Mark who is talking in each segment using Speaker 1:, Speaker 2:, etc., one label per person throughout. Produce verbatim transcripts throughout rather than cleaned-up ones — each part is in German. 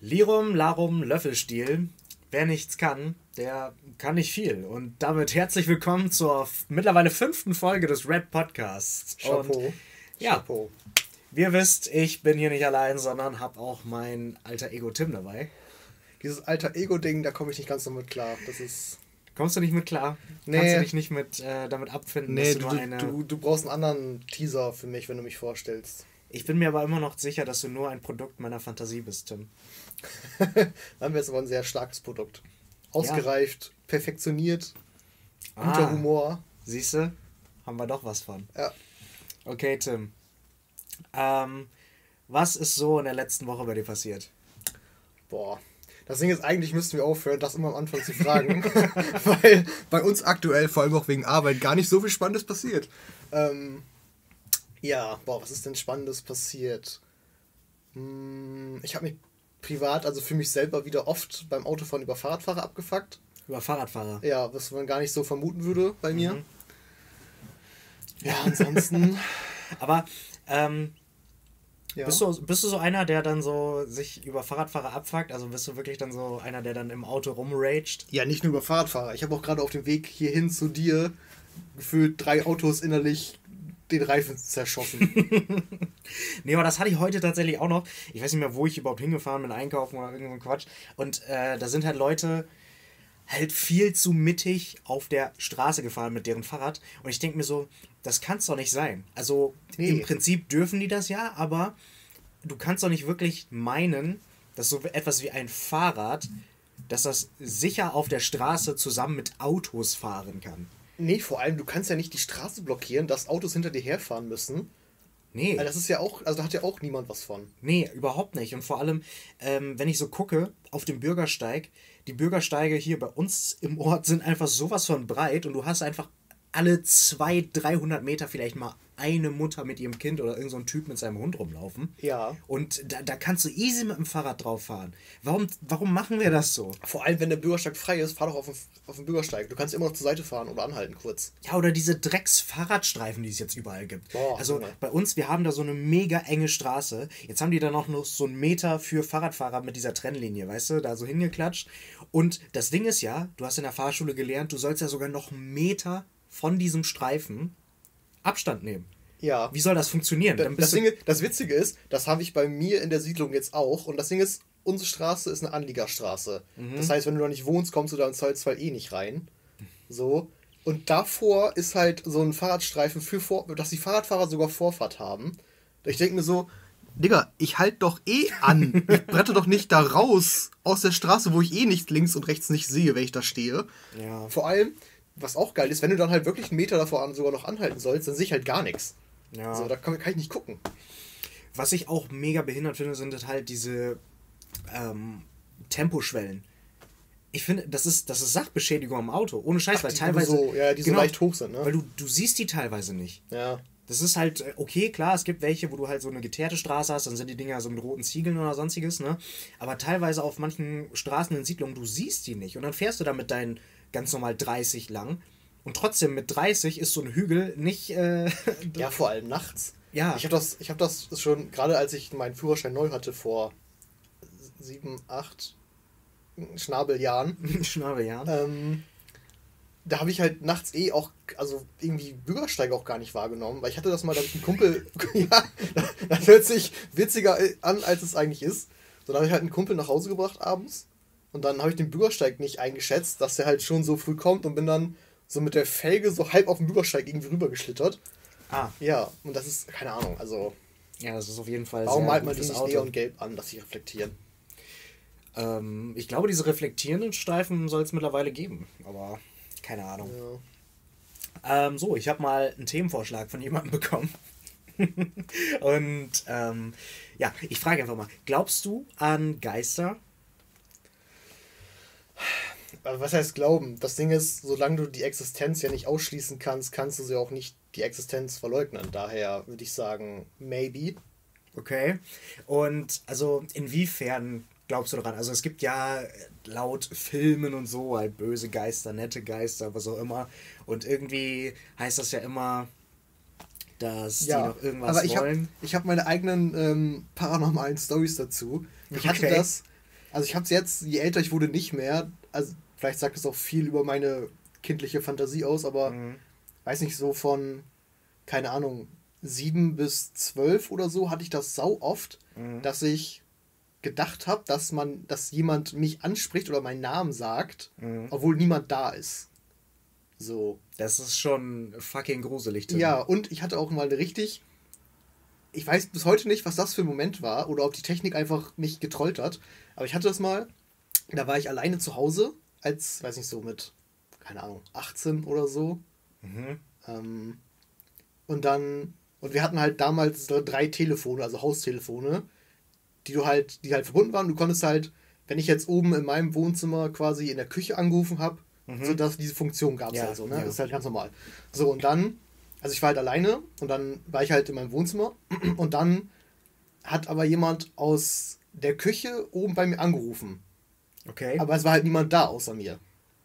Speaker 1: Lirum, Larum, Löffelstiel. Wer nichts kann, der kann nicht viel. Und damit herzlich willkommen zur f- mittlerweile fünften Folge des Red Podcasts.
Speaker 2: Chapeau.
Speaker 1: Und ja,
Speaker 2: Chapeau.
Speaker 1: wie ihr wisst, ich bin hier nicht allein, sondern habe auch mein alter Ego Tim dabei.
Speaker 2: Dieses alter Ego-Ding, da komme ich nicht ganz so mit klar. Das ist.
Speaker 1: Kommst du nicht mit klar?
Speaker 2: Nee.
Speaker 1: Kannst du dich nicht mit äh, damit abfinden,
Speaker 2: Nee,
Speaker 1: dass du
Speaker 2: du,
Speaker 1: nur eine...
Speaker 2: du, du brauchst einen anderen Teaser für mich, wenn du mich vorstellst.
Speaker 1: Ich bin mir aber immer noch sicher, dass du nur ein Produkt meiner Fantasie bist, Tim.
Speaker 2: Dann haben wir jetzt aber ein sehr starkes Produkt. Ausgereift, ja. Perfektioniert, guter
Speaker 1: Ah.
Speaker 2: Humor.
Speaker 1: Siehst du? Haben wir doch was von.
Speaker 2: Ja.
Speaker 1: Okay, Tim. Ähm, was ist so in der letzten Woche bei dir passiert?
Speaker 2: Boah. Das Ding ist, eigentlich müssten wir aufhören, das immer am Anfang zu fragen. Weil bei uns aktuell, vor allem auch wegen Arbeit, gar nicht so viel Spannendes passiert. Ähm, ja, boah, was ist denn Spannendes passiert? Hm, ich habe mich privat, also für mich selber, wieder oft beim Autofahren über Fahrradfahrer abgefuckt.
Speaker 1: Über Fahrradfahrer.
Speaker 2: Ja, was man gar nicht so vermuten würde bei mir.
Speaker 1: Mhm.
Speaker 2: Ja, ansonsten.
Speaker 1: Aber, ähm,
Speaker 2: Ja.
Speaker 1: bist, du, bist du so einer, der dann so sich über Fahrradfahrer abfuckt? Also bist du wirklich dann so einer, der dann im Auto rumraged?
Speaker 2: Ja, nicht nur über Fahrradfahrer. Ich habe auch gerade auf dem Weg hierhin zu dir gefühlt drei Autos innerlich den Reifen zerschossen.
Speaker 1: Nee, aber das hatte ich heute tatsächlich auch noch. Ich weiß nicht mehr, wo ich überhaupt hingefahren bin, einkaufen oder irgendein Quatsch. Und äh, da sind halt Leute halt viel zu mittig auf der Straße gefahren mit deren Fahrrad. Und ich denke mir so, das kann es doch nicht sein. Also
Speaker 2: Nee.
Speaker 1: im Prinzip dürfen die das ja, aber du kannst doch nicht wirklich meinen, dass so etwas wie ein Fahrrad, dass das sicher auf der Straße zusammen mit Autos fahren kann.
Speaker 2: Nee, vor allem, du kannst ja nicht die Straße blockieren, dass Autos hinter dir herfahren müssen.
Speaker 1: Nee.
Speaker 2: Weil das ist ja auch, also da hat ja auch niemand was von.
Speaker 1: Nee, überhaupt nicht. Und vor allem, ähm, wenn ich so gucke, auf dem Bürgersteig, die Bürgersteige hier bei uns im Ort sind einfach sowas von breit und du hast einfach alle zweihundert, dreihundert Meter vielleicht mal eine Mutter mit ihrem Kind oder irgend so ein Typ mit seinem Hund rumlaufen.
Speaker 2: Ja.
Speaker 1: Und da, da kannst du easy mit dem Fahrrad drauf fahren. Warum, warum machen wir das so?
Speaker 2: Vor allem, wenn der Bürgersteig frei ist, fahr doch auf den, auf den Bürgersteig. Du kannst immer noch zur Seite fahren oder anhalten kurz.
Speaker 1: Ja, oder diese Drecks-Fahrradstreifen, die es jetzt überall gibt.
Speaker 2: Boah,
Speaker 1: also
Speaker 2: Junge.
Speaker 1: bei uns, wir haben da so eine mega enge Straße. Jetzt haben die da noch nur so einen Meter für Fahrradfahrer mit dieser Trennlinie, weißt du, da so hingeklatscht. Und das Ding ist ja, du hast in der Fahrschule gelernt, du sollst ja sogar noch einen Meter von diesem Streifen Abstand nehmen.
Speaker 2: Ja.
Speaker 1: Wie soll das funktionieren? Dann
Speaker 2: Das,
Speaker 1: bist
Speaker 2: Ding, das Witzige ist, das habe ich bei mir in der Siedlung jetzt auch. Und das Ding ist, unsere Straße ist eine Anliegerstraße.
Speaker 1: Mhm.
Speaker 2: Das heißt, wenn du da nicht wohnst, kommst du da im Zweifelsfall eh nicht rein. So. Und davor ist halt so ein Fahrradstreifen, für vor, dass die Fahrradfahrer sogar Vorfahrt haben. Ich denke mir so, Digga, ich halt doch eh an. Ich brette doch nicht da raus aus der Straße, wo ich eh nicht links und rechts nicht sehe, wenn ich da stehe.
Speaker 1: du, ja.
Speaker 2: Vor allem, was auch geil ist, wenn du dann halt wirklich einen Meter davor an sogar noch anhalten sollst, dann sehe ich halt gar nichts.
Speaker 1: Ja.
Speaker 2: So, da kann, kann ich nicht gucken.
Speaker 1: Was ich auch mega behindert finde, sind halt diese ähm, Temposchwellen. Ich finde, das ist, das ist Sachbeschädigung am Auto. Ohne Scheiß,
Speaker 2: Ach,
Speaker 1: weil
Speaker 2: die
Speaker 1: teilweise.
Speaker 2: so, ja, die so leicht hoch sind, ne?
Speaker 1: Weil du, du siehst die teilweise nicht.
Speaker 2: Ja.
Speaker 1: Das ist halt, äh, okay, klar, es gibt welche, wo du halt so eine geteerte Straße hast, dann sind die Dinger so mit roten Ziegeln oder sonstiges, ne? Aber teilweise auf manchen Straßen in Siedlungen, du siehst die nicht. Und dann fährst du da mit deinen ganz normal dreißig lang. Und trotzdem mit dreißig ist so ein Hügel nicht. Äh,
Speaker 2: Ja, vor allem nachts.
Speaker 1: Ja.
Speaker 2: Ich habe das, ich hab das schon, gerade als ich meinen Führerschein neu hatte, vor sieben, acht Schnabeljahren,
Speaker 1: Schnabeljahren.
Speaker 2: ähm, da habe ich halt nachts eh auch, also irgendwie Bürgersteige auch gar nicht wahrgenommen, weil ich hatte das mal, da habe ich einen Kumpel, ja, das hört sich witziger an, als es eigentlich ist. So, dann habe ich halt einen Kumpel nach Hause gebracht abends und dann habe ich den Bürgersteig nicht eingeschätzt, dass der halt schon so früh kommt und bin dann so mit der Felge so halb auf dem Bürgersteig irgendwie rübergeschlittert.
Speaker 1: Ah,
Speaker 2: Ja, und das ist, keine Ahnung, also
Speaker 1: ja, das ist auf jeden Fall.
Speaker 2: warum
Speaker 1: sehr
Speaker 2: malt
Speaker 1: gut
Speaker 2: man die
Speaker 1: fürs
Speaker 2: nicht
Speaker 1: Auto.
Speaker 2: neongelb an, dass sie reflektieren?
Speaker 1: Ähm, ich glaube, diese reflektierenden Streifen soll es mittlerweile geben, aber keine Ahnung.
Speaker 2: Ja.
Speaker 1: Ähm, so, ich habe mal einen Themenvorschlag von jemandem bekommen. Und ähm, ja, ich frage einfach mal, glaubst du an Geister?
Speaker 2: Aber was heißt glauben? Das Ding ist, solange du die Existenz ja nicht ausschließen kannst, kannst du sie auch nicht die Existenz verleugnen. Daher würde ich sagen, maybe.
Speaker 1: Okay. Und also inwiefern glaubst du daran? Also es gibt ja laut Filmen und so halt böse Geister, nette Geister, was auch immer. Und irgendwie heißt das ja immer, dass
Speaker 2: Ja,
Speaker 1: die noch irgendwas
Speaker 2: aber ich habe
Speaker 1: wollen.
Speaker 2: ich hab meine eigenen ähm, paranormalen Stories dazu. Ich hatte
Speaker 1: Okay.
Speaker 2: das, Also ich habe es jetzt, je älter ich wurde, nicht mehr. Also vielleicht sagt es auch viel über meine kindliche Fantasie aus, aber
Speaker 1: Mhm.
Speaker 2: weiß nicht, so von, keine Ahnung, sieben bis zwölf oder so hatte ich das sau oft,
Speaker 1: Mhm.
Speaker 2: dass ich gedacht habe, dass man, dass jemand mich anspricht oder meinen Namen sagt,
Speaker 1: Mhm.
Speaker 2: obwohl niemand da ist. So.
Speaker 1: Das ist schon fucking gruselig, Tim.
Speaker 2: Ja, und ich hatte auch mal eine richtig, ich weiß bis heute nicht, was das für ein Moment war oder ob die Technik einfach mich getrollt hat, aber ich hatte das mal, da war ich alleine zu Hause, als, weiß nicht, so mit, keine Ahnung, achtzehn oder so.
Speaker 1: Mhm.
Speaker 2: Ähm, und dann, und wir hatten halt damals so drei Telefone, also Haustelefone, die du halt, die halt verbunden waren. Du konntest halt, wenn ich jetzt oben in meinem Wohnzimmer quasi in der Küche angerufen habe,
Speaker 1: Mhm.
Speaker 2: so dass diese Funktion gab es
Speaker 1: Ja,
Speaker 2: halt so, ne?
Speaker 1: ja.
Speaker 2: Das ist halt ganz normal. So, und dann, also ich war halt alleine und dann war ich halt in meinem Wohnzimmer und dann hat aber jemand aus der Küche oben bei mir angerufen.
Speaker 1: Okay.
Speaker 2: Aber es war halt niemand da außer mir.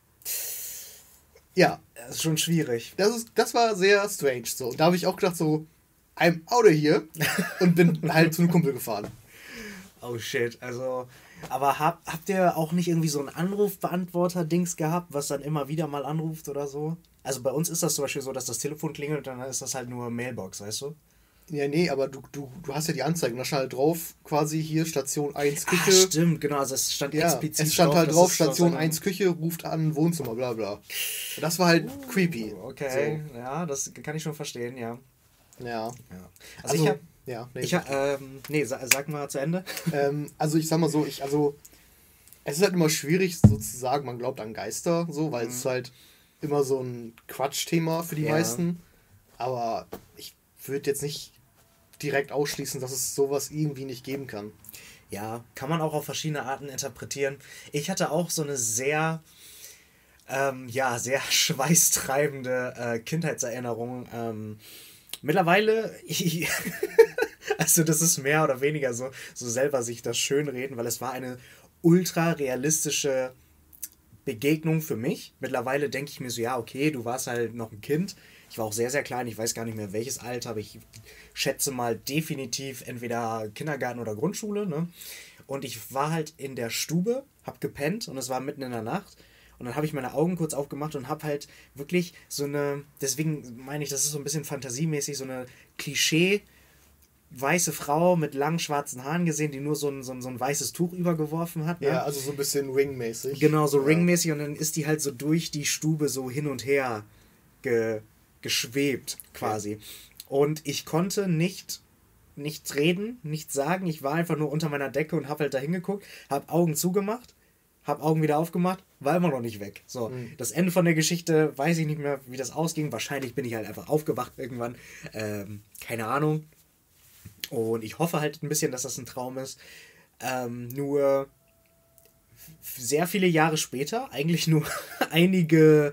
Speaker 2: Ja,
Speaker 1: Das ist schon schwierig.
Speaker 2: das, ist, das war sehr strange. So. Und da habe ich auch gedacht, so, I'm out of here. Und bin halt zu einem Kumpel gefahren.
Speaker 1: Oh shit, also. Aber hab, habt ihr auch nicht irgendwie so ein Anrufbeantworter-Dings gehabt, was dann immer wieder mal anruft oder so? Also bei uns ist das zum Beispiel so, dass das Telefon klingelt und dann ist das halt nur Mailbox, weißt du?
Speaker 2: Ja, nee, aber du, du, du hast ja die Anzeige. Und da stand halt drauf, quasi hier Station eins
Speaker 1: Ah,
Speaker 2: Küche.
Speaker 1: stimmt, genau, also es stand
Speaker 2: Ja,
Speaker 1: explizit
Speaker 2: es stand halt
Speaker 1: dass
Speaker 2: drauf,
Speaker 1: es so
Speaker 2: Station
Speaker 1: seine-
Speaker 2: eins Küche, ruft an, Wohnzimmer, bla bla. Und das war halt creepy.
Speaker 1: Okay, ja, das kann ich schon verstehen, ja.
Speaker 2: So, ja.
Speaker 1: ja.
Speaker 2: Also,
Speaker 1: Also, ich hab,
Speaker 2: ja, nee.
Speaker 1: ich hab, ähm, nee, sag, sag mal zu Ende.
Speaker 2: ähm, also ich sag mal so, ich, also, es ist halt immer schwierig sozusagen, man glaubt an Geister, so, weil
Speaker 1: Mhm.
Speaker 2: es ist halt immer so ein Quatschthema für die
Speaker 1: Ja.
Speaker 2: meisten. Aber ich würde jetzt nicht direkt ausschließen, dass es sowas irgendwie nicht geben kann.
Speaker 1: Ja, kann man auch auf verschiedene Arten interpretieren. Ich hatte auch so eine sehr, ähm, ja, sehr schweißtreibende äh, Kindheitserinnerung. Ähm, mittlerweile, ich, also das ist mehr oder weniger so, so selber sich das schönreden, weil es war eine ultra realistische Begegnung für mich. Mittlerweile denke ich mir so, ja, okay, du warst halt noch ein Kind. Ich war auch sehr, sehr klein. Ich weiß gar nicht mehr welches Alter, aber ich schätze mal definitiv entweder Kindergarten oder Grundschule. Ne? Und ich war halt in der Stube, hab gepennt und es war mitten in der Nacht. Und dann habe ich meine Augen kurz aufgemacht und habe halt wirklich so eine, deswegen meine ich, das ist so ein bisschen fantasiemäßig, so eine Klischee- weiße Frau mit langen schwarzen Haaren gesehen, die nur so ein, so ein, so ein weißes Tuch übergeworfen hat. Ne?
Speaker 2: Ja, also so ein bisschen Ring-mäßig.
Speaker 1: Genau, so
Speaker 2: ja.
Speaker 1: ringmäßig und dann ist die halt so durch die Stube so hin und her ge, geschwebt quasi. Okay. Und ich konnte nicht nichts reden, nichts sagen. Ich war einfach nur unter meiner Decke und habe halt da hingeguckt, habe Augen zugemacht, habe Augen wieder aufgemacht, war immer noch nicht weg. So, mhm. Das Ende von der Geschichte weiß ich nicht mehr, wie das ausging. Wahrscheinlich bin ich halt einfach aufgewacht irgendwann. Ähm, keine Ahnung. Und ich hoffe halt ein bisschen, dass das ein Traum ist. Ähm, nur sehr viele Jahre später, eigentlich nur einige,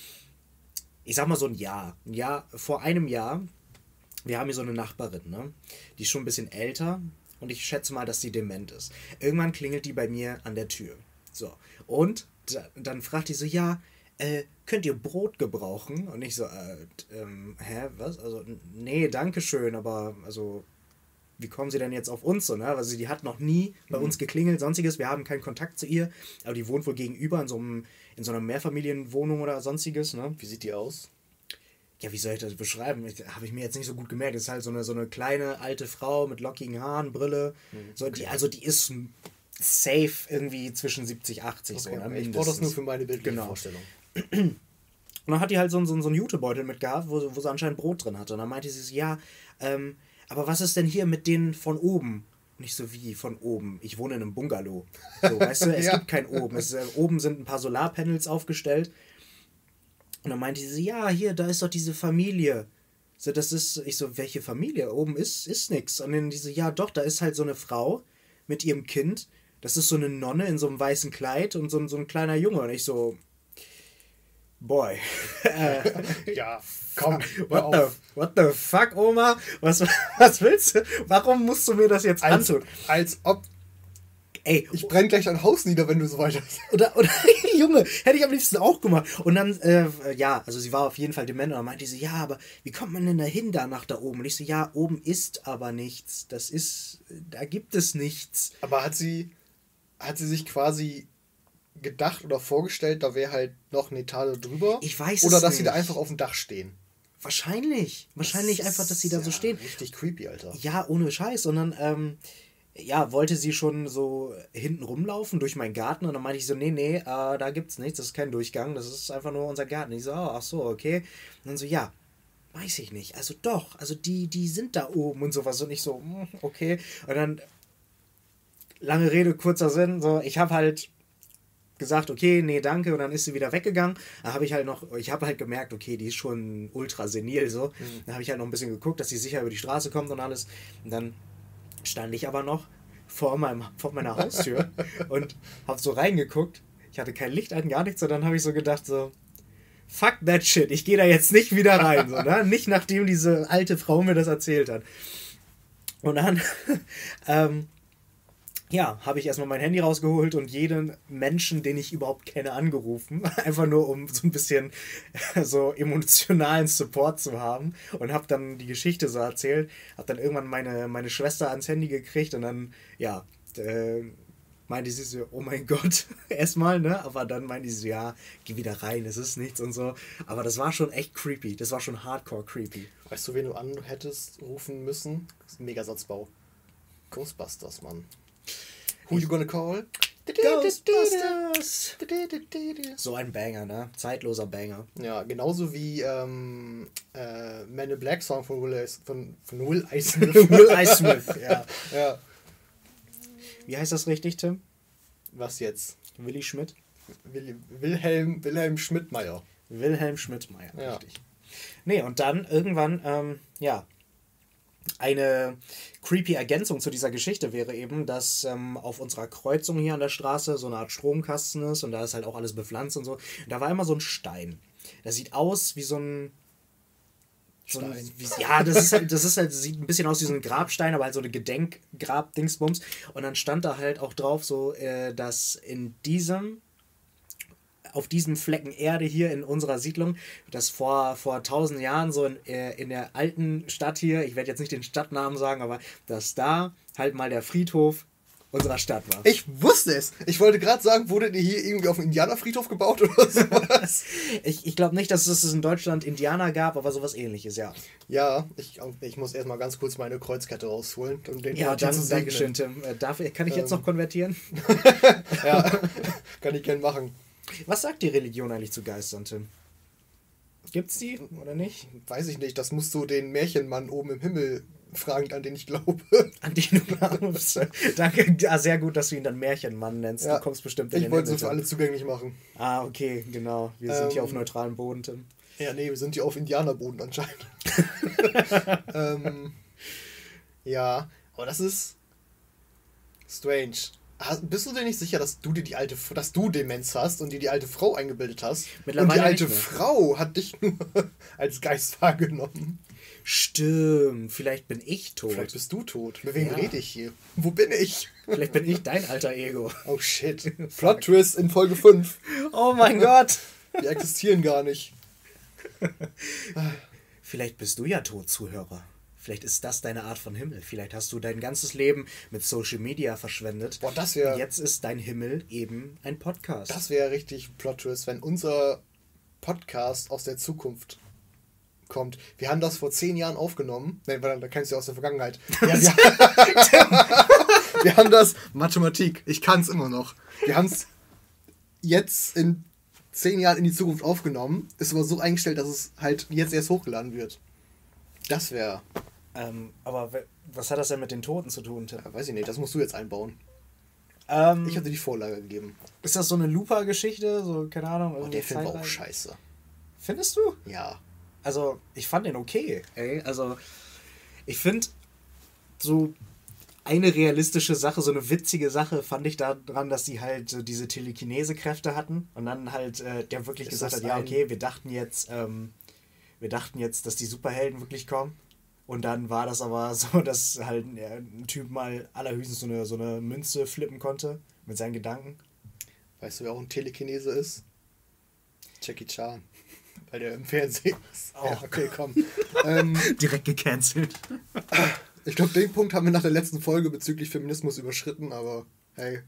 Speaker 1: ich sag mal so ein Jahr, ein Jahr, vor einem Jahr, wir haben hier so eine Nachbarin, ne? Die ist schon ein bisschen älter und ich schätze mal, dass die dement ist. Irgendwann klingelt die bei mir an der Tür. So, und da, dann fragt die so, ja, äh, könnt ihr Brot gebrauchen? Und ich so, äh, ähm, hä, was? Also, nee, danke schön, aber, also, wie kommen sie denn jetzt auf uns so, ne? Also die hat noch nie bei mhm. uns geklingelt, sonstiges, wir haben keinen Kontakt zu ihr, aber die wohnt wohl gegenüber in so einem, in so einer Mehrfamilienwohnung oder sonstiges, ne?
Speaker 2: Wie sieht die aus?
Speaker 1: Ja, wie soll ich das beschreiben? Habe ich mir jetzt nicht so gut gemerkt. Das ist halt so eine, so eine kleine alte Frau mit lockigen Haaren, Brille. Mhm. So, die, also die ist safe irgendwie zwischen siebzig, achtzig. Okay. So, ne?
Speaker 2: Ich brauche das nur für meine bildliche
Speaker 1: genau.
Speaker 2: Vorstellung.
Speaker 1: Und dann hat die halt so, so, so einen Jutebeutel mitgehabt, wo, wo sie anscheinend Brot drin hatte. Und dann meinte sie so, ja, ähm, aber was ist denn hier mit denen von oben? Nicht so wie von oben. Ich wohne in einem Bungalow. So, weißt du, es ja. gibt kein oben. Es, äh, oben sind ein paar Solarpanels aufgestellt. Und dann meinte sie, ja, hier, da ist doch diese Familie. So, das ist, ich so, welche Familie? Oben ist, ist nix. Und dann diese, ja, doch, da ist halt so eine Frau mit ihrem Kind. Das ist so eine Nonne in so einem weißen Kleid und so, so ein kleiner Junge. Und ich so, boy.
Speaker 2: ja, komm,
Speaker 1: what the, what the fuck, Oma? Was, was willst du? Warum musst du mir das jetzt
Speaker 2: als,
Speaker 1: antun?
Speaker 2: Als ob...
Speaker 1: Ey,
Speaker 2: ich brenne gleich dein Haus nieder, wenn du so weiter...
Speaker 1: Oder, oder Junge, hätte ich am liebsten auch gemacht. Und dann, äh, ja, also sie war auf jeden Fall dement und dann meinte sie, ja, aber wie kommt man denn da hin, da nach da oben? Und ich so, ja, oben ist aber nichts. Das ist, da gibt es nichts.
Speaker 2: Aber hat sie... hat sie sich quasi gedacht oder vorgestellt, da wäre halt noch eine Etage drüber?
Speaker 1: Ich weiß
Speaker 2: Oder
Speaker 1: es
Speaker 2: dass
Speaker 1: nicht.
Speaker 2: sie da einfach auf dem Dach stehen?
Speaker 1: Wahrscheinlich. Wahrscheinlich
Speaker 2: Das
Speaker 1: einfach, dass sie
Speaker 2: ist
Speaker 1: da so
Speaker 2: ja
Speaker 1: stehen.
Speaker 2: Richtig creepy, Alter.
Speaker 1: Ja, ohne Scheiß. Und dann, ähm, ja, wollte sie schon so hinten rumlaufen durch meinen Garten. Und dann meinte ich so, nee, nee, äh, da gibt's nichts. Das ist kein Durchgang. Das ist einfach nur unser Garten. Ich so, oh, ach so, okay. Und dann so, ja, weiß ich nicht. Also doch. Also die, die sind da oben und sowas. Und ich so, mm, okay. Und dann, lange Rede, kurzer Sinn. So, ich habe halt gesagt, okay, nee, danke, und dann ist sie wieder weggegangen. Da habe ich halt noch, ich habe halt gemerkt, okay, die ist schon ultra senil, so. Mhm. Dann habe ich halt noch ein bisschen geguckt, dass sie sicher über die Straße kommt und alles. Und dann stand ich aber noch vor, meinem, vor meiner Haustür und habe so reingeguckt. Ich hatte kein Licht an, gar nichts, und dann habe ich so gedacht, so, fuck that shit, ich gehe da jetzt nicht wieder rein, so, ne? Nicht nachdem diese alte Frau mir das erzählt hat. Und dann, ähm, ja, habe ich erstmal mein Handy rausgeholt und jeden Menschen, den ich überhaupt kenne, angerufen. Einfach nur, um so ein bisschen so emotionalen Support zu haben. Und habe dann die Geschichte so erzählt. Habe dann irgendwann meine, meine Schwester ans Handy gekriegt und dann, ja, äh, meinte sie so, oh mein Gott, erstmal, ne? Aber dann meinte sie so, ja, geh wieder rein, es ist nichts und so. Aber das war schon echt creepy. Das war schon hardcore creepy.
Speaker 2: Weißt du, wen du an hättest rufen müssen? Das ist ein Megasatzbau. Ghostbusters, Mann. Who you gonna call?
Speaker 1: Ghostbusters! So ein Banger, ne? Zeitloser Banger.
Speaker 2: Ja, genauso wie ähm, äh, Man in Black Song von Will, von, von Will Eismith.
Speaker 1: Will Eismith, ja.
Speaker 2: Ja.
Speaker 1: Wie heißt das richtig, Tim?
Speaker 2: Was jetzt?
Speaker 1: Willi Schmidt?
Speaker 2: Will, Wilhelm, Wilhelm Schmidtmeier.
Speaker 1: Wilhelm Schmidtmeier,
Speaker 2: ja.
Speaker 1: Richtig. Nee, und dann irgendwann, ähm, ja, eine creepy Ergänzung zu dieser Geschichte wäre eben, dass ähm, auf unserer Kreuzung hier an der Straße so eine Art Stromkasten ist und da ist halt auch alles bepflanzt und so. Und da war immer so ein Stein. Das sieht aus wie so ein... So ein wie, ja, das ist halt, das ist halt, sieht ein bisschen aus wie so ein Grabstein, aber halt so eine Gedenkgrab-Dingsbums. Und dann stand da halt auch drauf so, äh, dass in diesem... auf diesem Flecken Erde hier in unserer Siedlung, das vor, vor tausend Jahren so in, in der alten Stadt hier, ich werde jetzt nicht den Stadtnamen sagen, aber dass da halt mal der Friedhof unserer Stadt war.
Speaker 2: Ich wusste es! Ich wollte gerade sagen, wurde der hier irgendwie auf dem Indianerfriedhof gebaut oder sowas?
Speaker 1: ich ich glaube nicht, dass es in Deutschland Indianer gab, aber sowas ähnliches, ja.
Speaker 2: Ja, ich, ich muss erstmal ganz kurz meine Kreuzkette rausholen. Um den
Speaker 1: ja, dann, danke schön, Tim. Darf, kann ich jetzt ähm. noch konvertieren?
Speaker 2: Ja, kann ich gern machen.
Speaker 1: Was sagt die Religion eigentlich zu Geistern, Tim? Gibt's die oder nicht?
Speaker 2: Weiß ich nicht. Das musst du den Märchenmann oben im Himmel fragen, an den ich glaube.
Speaker 1: An den du glaubst. Danke. Ja, sehr gut, dass du ihn dann Märchenmann nennst. Ja, du kommst bestimmt in
Speaker 2: ich
Speaker 1: den
Speaker 2: wollte es für alle zugänglich machen.
Speaker 1: Ah, okay, genau. Wir ähm, sind hier auf neutralem Boden, Tim.
Speaker 2: Ja, nee, wir sind hier auf Indianerboden anscheinend. ähm, ja, aber das ist strange. Bist du dir nicht sicher, dass du dir die alte, dass du Demenz hast und dir die alte Frau eingebildet hast?
Speaker 1: Mittlerweile
Speaker 2: und die alte Frau hat dich nur als Geist wahrgenommen.
Speaker 1: Stimmt, vielleicht bin ich tot.
Speaker 2: Vielleicht bist du tot. Mit wem ja. rede ich hier? Wo bin ich?
Speaker 1: Vielleicht bin ich dein alter Ego.
Speaker 2: Oh shit. Plot Twist in Folge fünf.
Speaker 1: Oh mein Gott.
Speaker 2: Wir existieren gar nicht.
Speaker 1: Vielleicht bist du ja tot, Zuhörer. Vielleicht ist das deine Art von Himmel. Vielleicht hast du dein ganzes Leben mit Social Media verschwendet.
Speaker 2: Boah, das wäre...
Speaker 1: Jetzt ist dein Himmel eben ein Podcast.
Speaker 2: Das wäre richtig Plot-Twist, wenn unser Podcast aus der Zukunft kommt. Wir haben das vor zehn Jahren aufgenommen. Nein, da kennst du ja aus der Vergangenheit. Ja, wir, wir haben das... Mathematik. Ich kann es immer noch. Wir haben es jetzt in zehn Jahren in die Zukunft aufgenommen. Ist aber so eingestellt, dass es halt jetzt erst hochgeladen wird. Das wäre...
Speaker 1: Ähm, aber was hat das denn mit den Toten zu tun, Tim?
Speaker 2: Ja, weiß ich nicht, das musst du jetzt einbauen.
Speaker 1: Ähm,
Speaker 2: ich hatte die Vorlage gegeben.
Speaker 1: Ist das so eine Looper-Geschichte? So, keine Ahnung.
Speaker 2: Oh, der Film war auch scheiße.
Speaker 1: Findest du?
Speaker 2: Ja.
Speaker 1: Also, ich fand den okay, ey. Also, ich finde, so eine realistische Sache, so eine witzige Sache fand ich daran, dass sie halt äh, diese Telekinese-Kräfte hatten und dann halt äh, der wirklich ist gesagt hat, ja, okay, wir dachten jetzt, ähm, wir dachten jetzt, dass die Superhelden wirklich kommen. Und dann war das aber so, dass halt ein Typ mal allerhöchstens so eine, so eine Münze flippen konnte mit seinen Gedanken.
Speaker 2: Weißt du, wer auch ein Telekinese ist? Jackie Chan. Weil der im Fernsehen ist.
Speaker 1: Oh,
Speaker 2: ja, okay, komm. ähm,
Speaker 1: Direkt gecancelt.
Speaker 2: Ich glaube, den Punkt haben wir nach der letzten Folge bezüglich Feminismus überschritten, aber hey.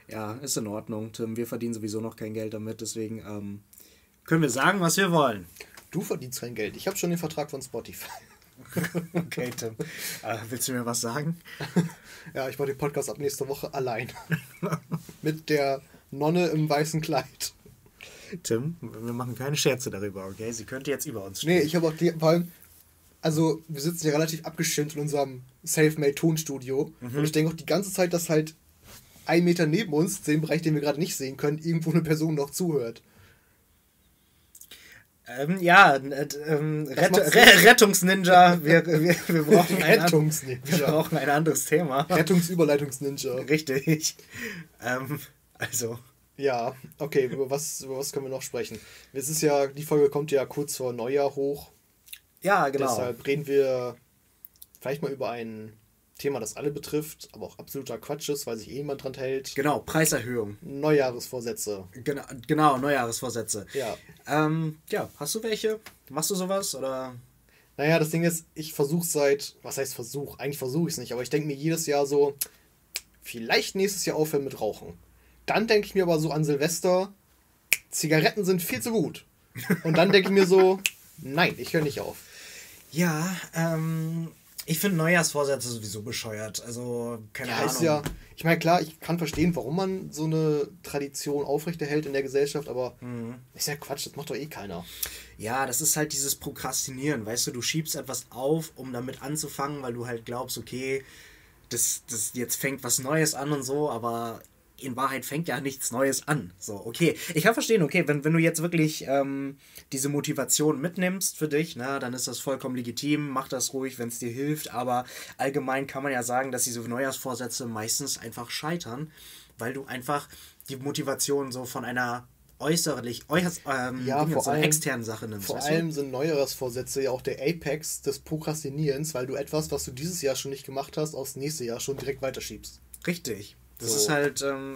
Speaker 1: Ja, ist in Ordnung, Tim. Wir verdienen sowieso noch kein Geld damit, deswegen ähm, können wir sagen, was wir wollen.
Speaker 2: Du verdienst kein Geld. Ich habe schon den Vertrag von Spotify.
Speaker 1: Okay, Tim. Äh, willst du mir was sagen?
Speaker 2: Ja, ich mache den Podcast ab nächste Woche allein. Mit der Nonne im weißen Kleid.
Speaker 1: Tim, wir machen keine Scherze darüber, okay? Sie könnte jetzt über uns stehen.
Speaker 2: Nee, ich habe auch die, vor allem, also wir sitzen hier relativ abgeschirmt in unserem Selfmade-Tonstudio. Mhm. Und ich denke auch die ganze Zeit, dass halt ein Meter neben uns, den Bereich, den wir gerade nicht sehen können, irgendwo eine Person noch zuhört.
Speaker 1: Ähm, ja, äh, ähm, Rett Re Rettungsninja. Wir, wir, wir, brauchen ein
Speaker 2: Rettungsninja.
Speaker 1: wir brauchen ein anderes Thema.
Speaker 2: Rettungsüberleitungsninja.
Speaker 1: Richtig. Ähm, also.
Speaker 2: Ja, okay, über was, über was können wir noch sprechen? Es ist ja, die Folge kommt ja kurz vor Neujahr hoch.
Speaker 1: Ja, genau.
Speaker 2: Deshalb reden wir vielleicht mal über ein Thema, das alle betrifft, aber auch absoluter Quatsch ist, weil sich eh niemand dran hält.
Speaker 1: Genau, Preiserhöhung.
Speaker 2: Neujahresvorsätze.
Speaker 1: Genau, genau Neujahresvorsätze.
Speaker 2: Ja.
Speaker 1: Ähm, ja, hast du welche? Machst du sowas? Oder?
Speaker 2: Naja, das Ding ist, ich versuche seit, was heißt Versuch? Eigentlich versuche ich es nicht, aber ich denke mir jedes Jahr so, vielleicht nächstes Jahr aufhören mit Rauchen. Dann denke ich mir aber so an Silvester, Zigaretten sind viel zu gut. Und dann denke ich mir so, nein, ich höre nicht auf.
Speaker 1: Ja, ähm, ich finde Neujahrsvorsätze sowieso bescheuert. Also, keine
Speaker 2: ja,
Speaker 1: Ahnung.
Speaker 2: Ist ja, ich meine, klar, ich kann verstehen, warum man so eine Tradition aufrechterhält in der Gesellschaft, aber mhm. ist ja Quatsch, das macht doch eh keiner.
Speaker 1: Ja, das ist halt dieses Prokrastinieren, weißt du, du schiebst etwas auf, um damit anzufangen, weil du halt glaubst, okay, das, das jetzt fängt was Neues an und so, aber in Wahrheit fängt ja nichts Neues an. So, okay. Ich kann verstehen, okay, wenn, wenn du jetzt wirklich ähm, diese Motivation mitnimmst für dich, na, dann ist das vollkommen legitim, mach das ruhig, wenn es dir hilft, aber allgemein kann man ja sagen, dass diese Neujahrsvorsätze meistens einfach scheitern, weil du einfach die Motivation so von einer äußerlich, äußerst, ähm,
Speaker 2: ja, vor
Speaker 1: so
Speaker 2: allem,
Speaker 1: externen Sache nimmst.
Speaker 2: Vor
Speaker 1: weißt
Speaker 2: allem
Speaker 1: du?
Speaker 2: sind Neujahrsvorsätze ja auch der Apex des Prokrastinierens, weil du etwas, was du dieses Jahr schon nicht gemacht hast, aufs nächste Jahr schon direkt weiterschiebst.
Speaker 1: Richtig. Das
Speaker 2: so.
Speaker 1: ist halt, ähm,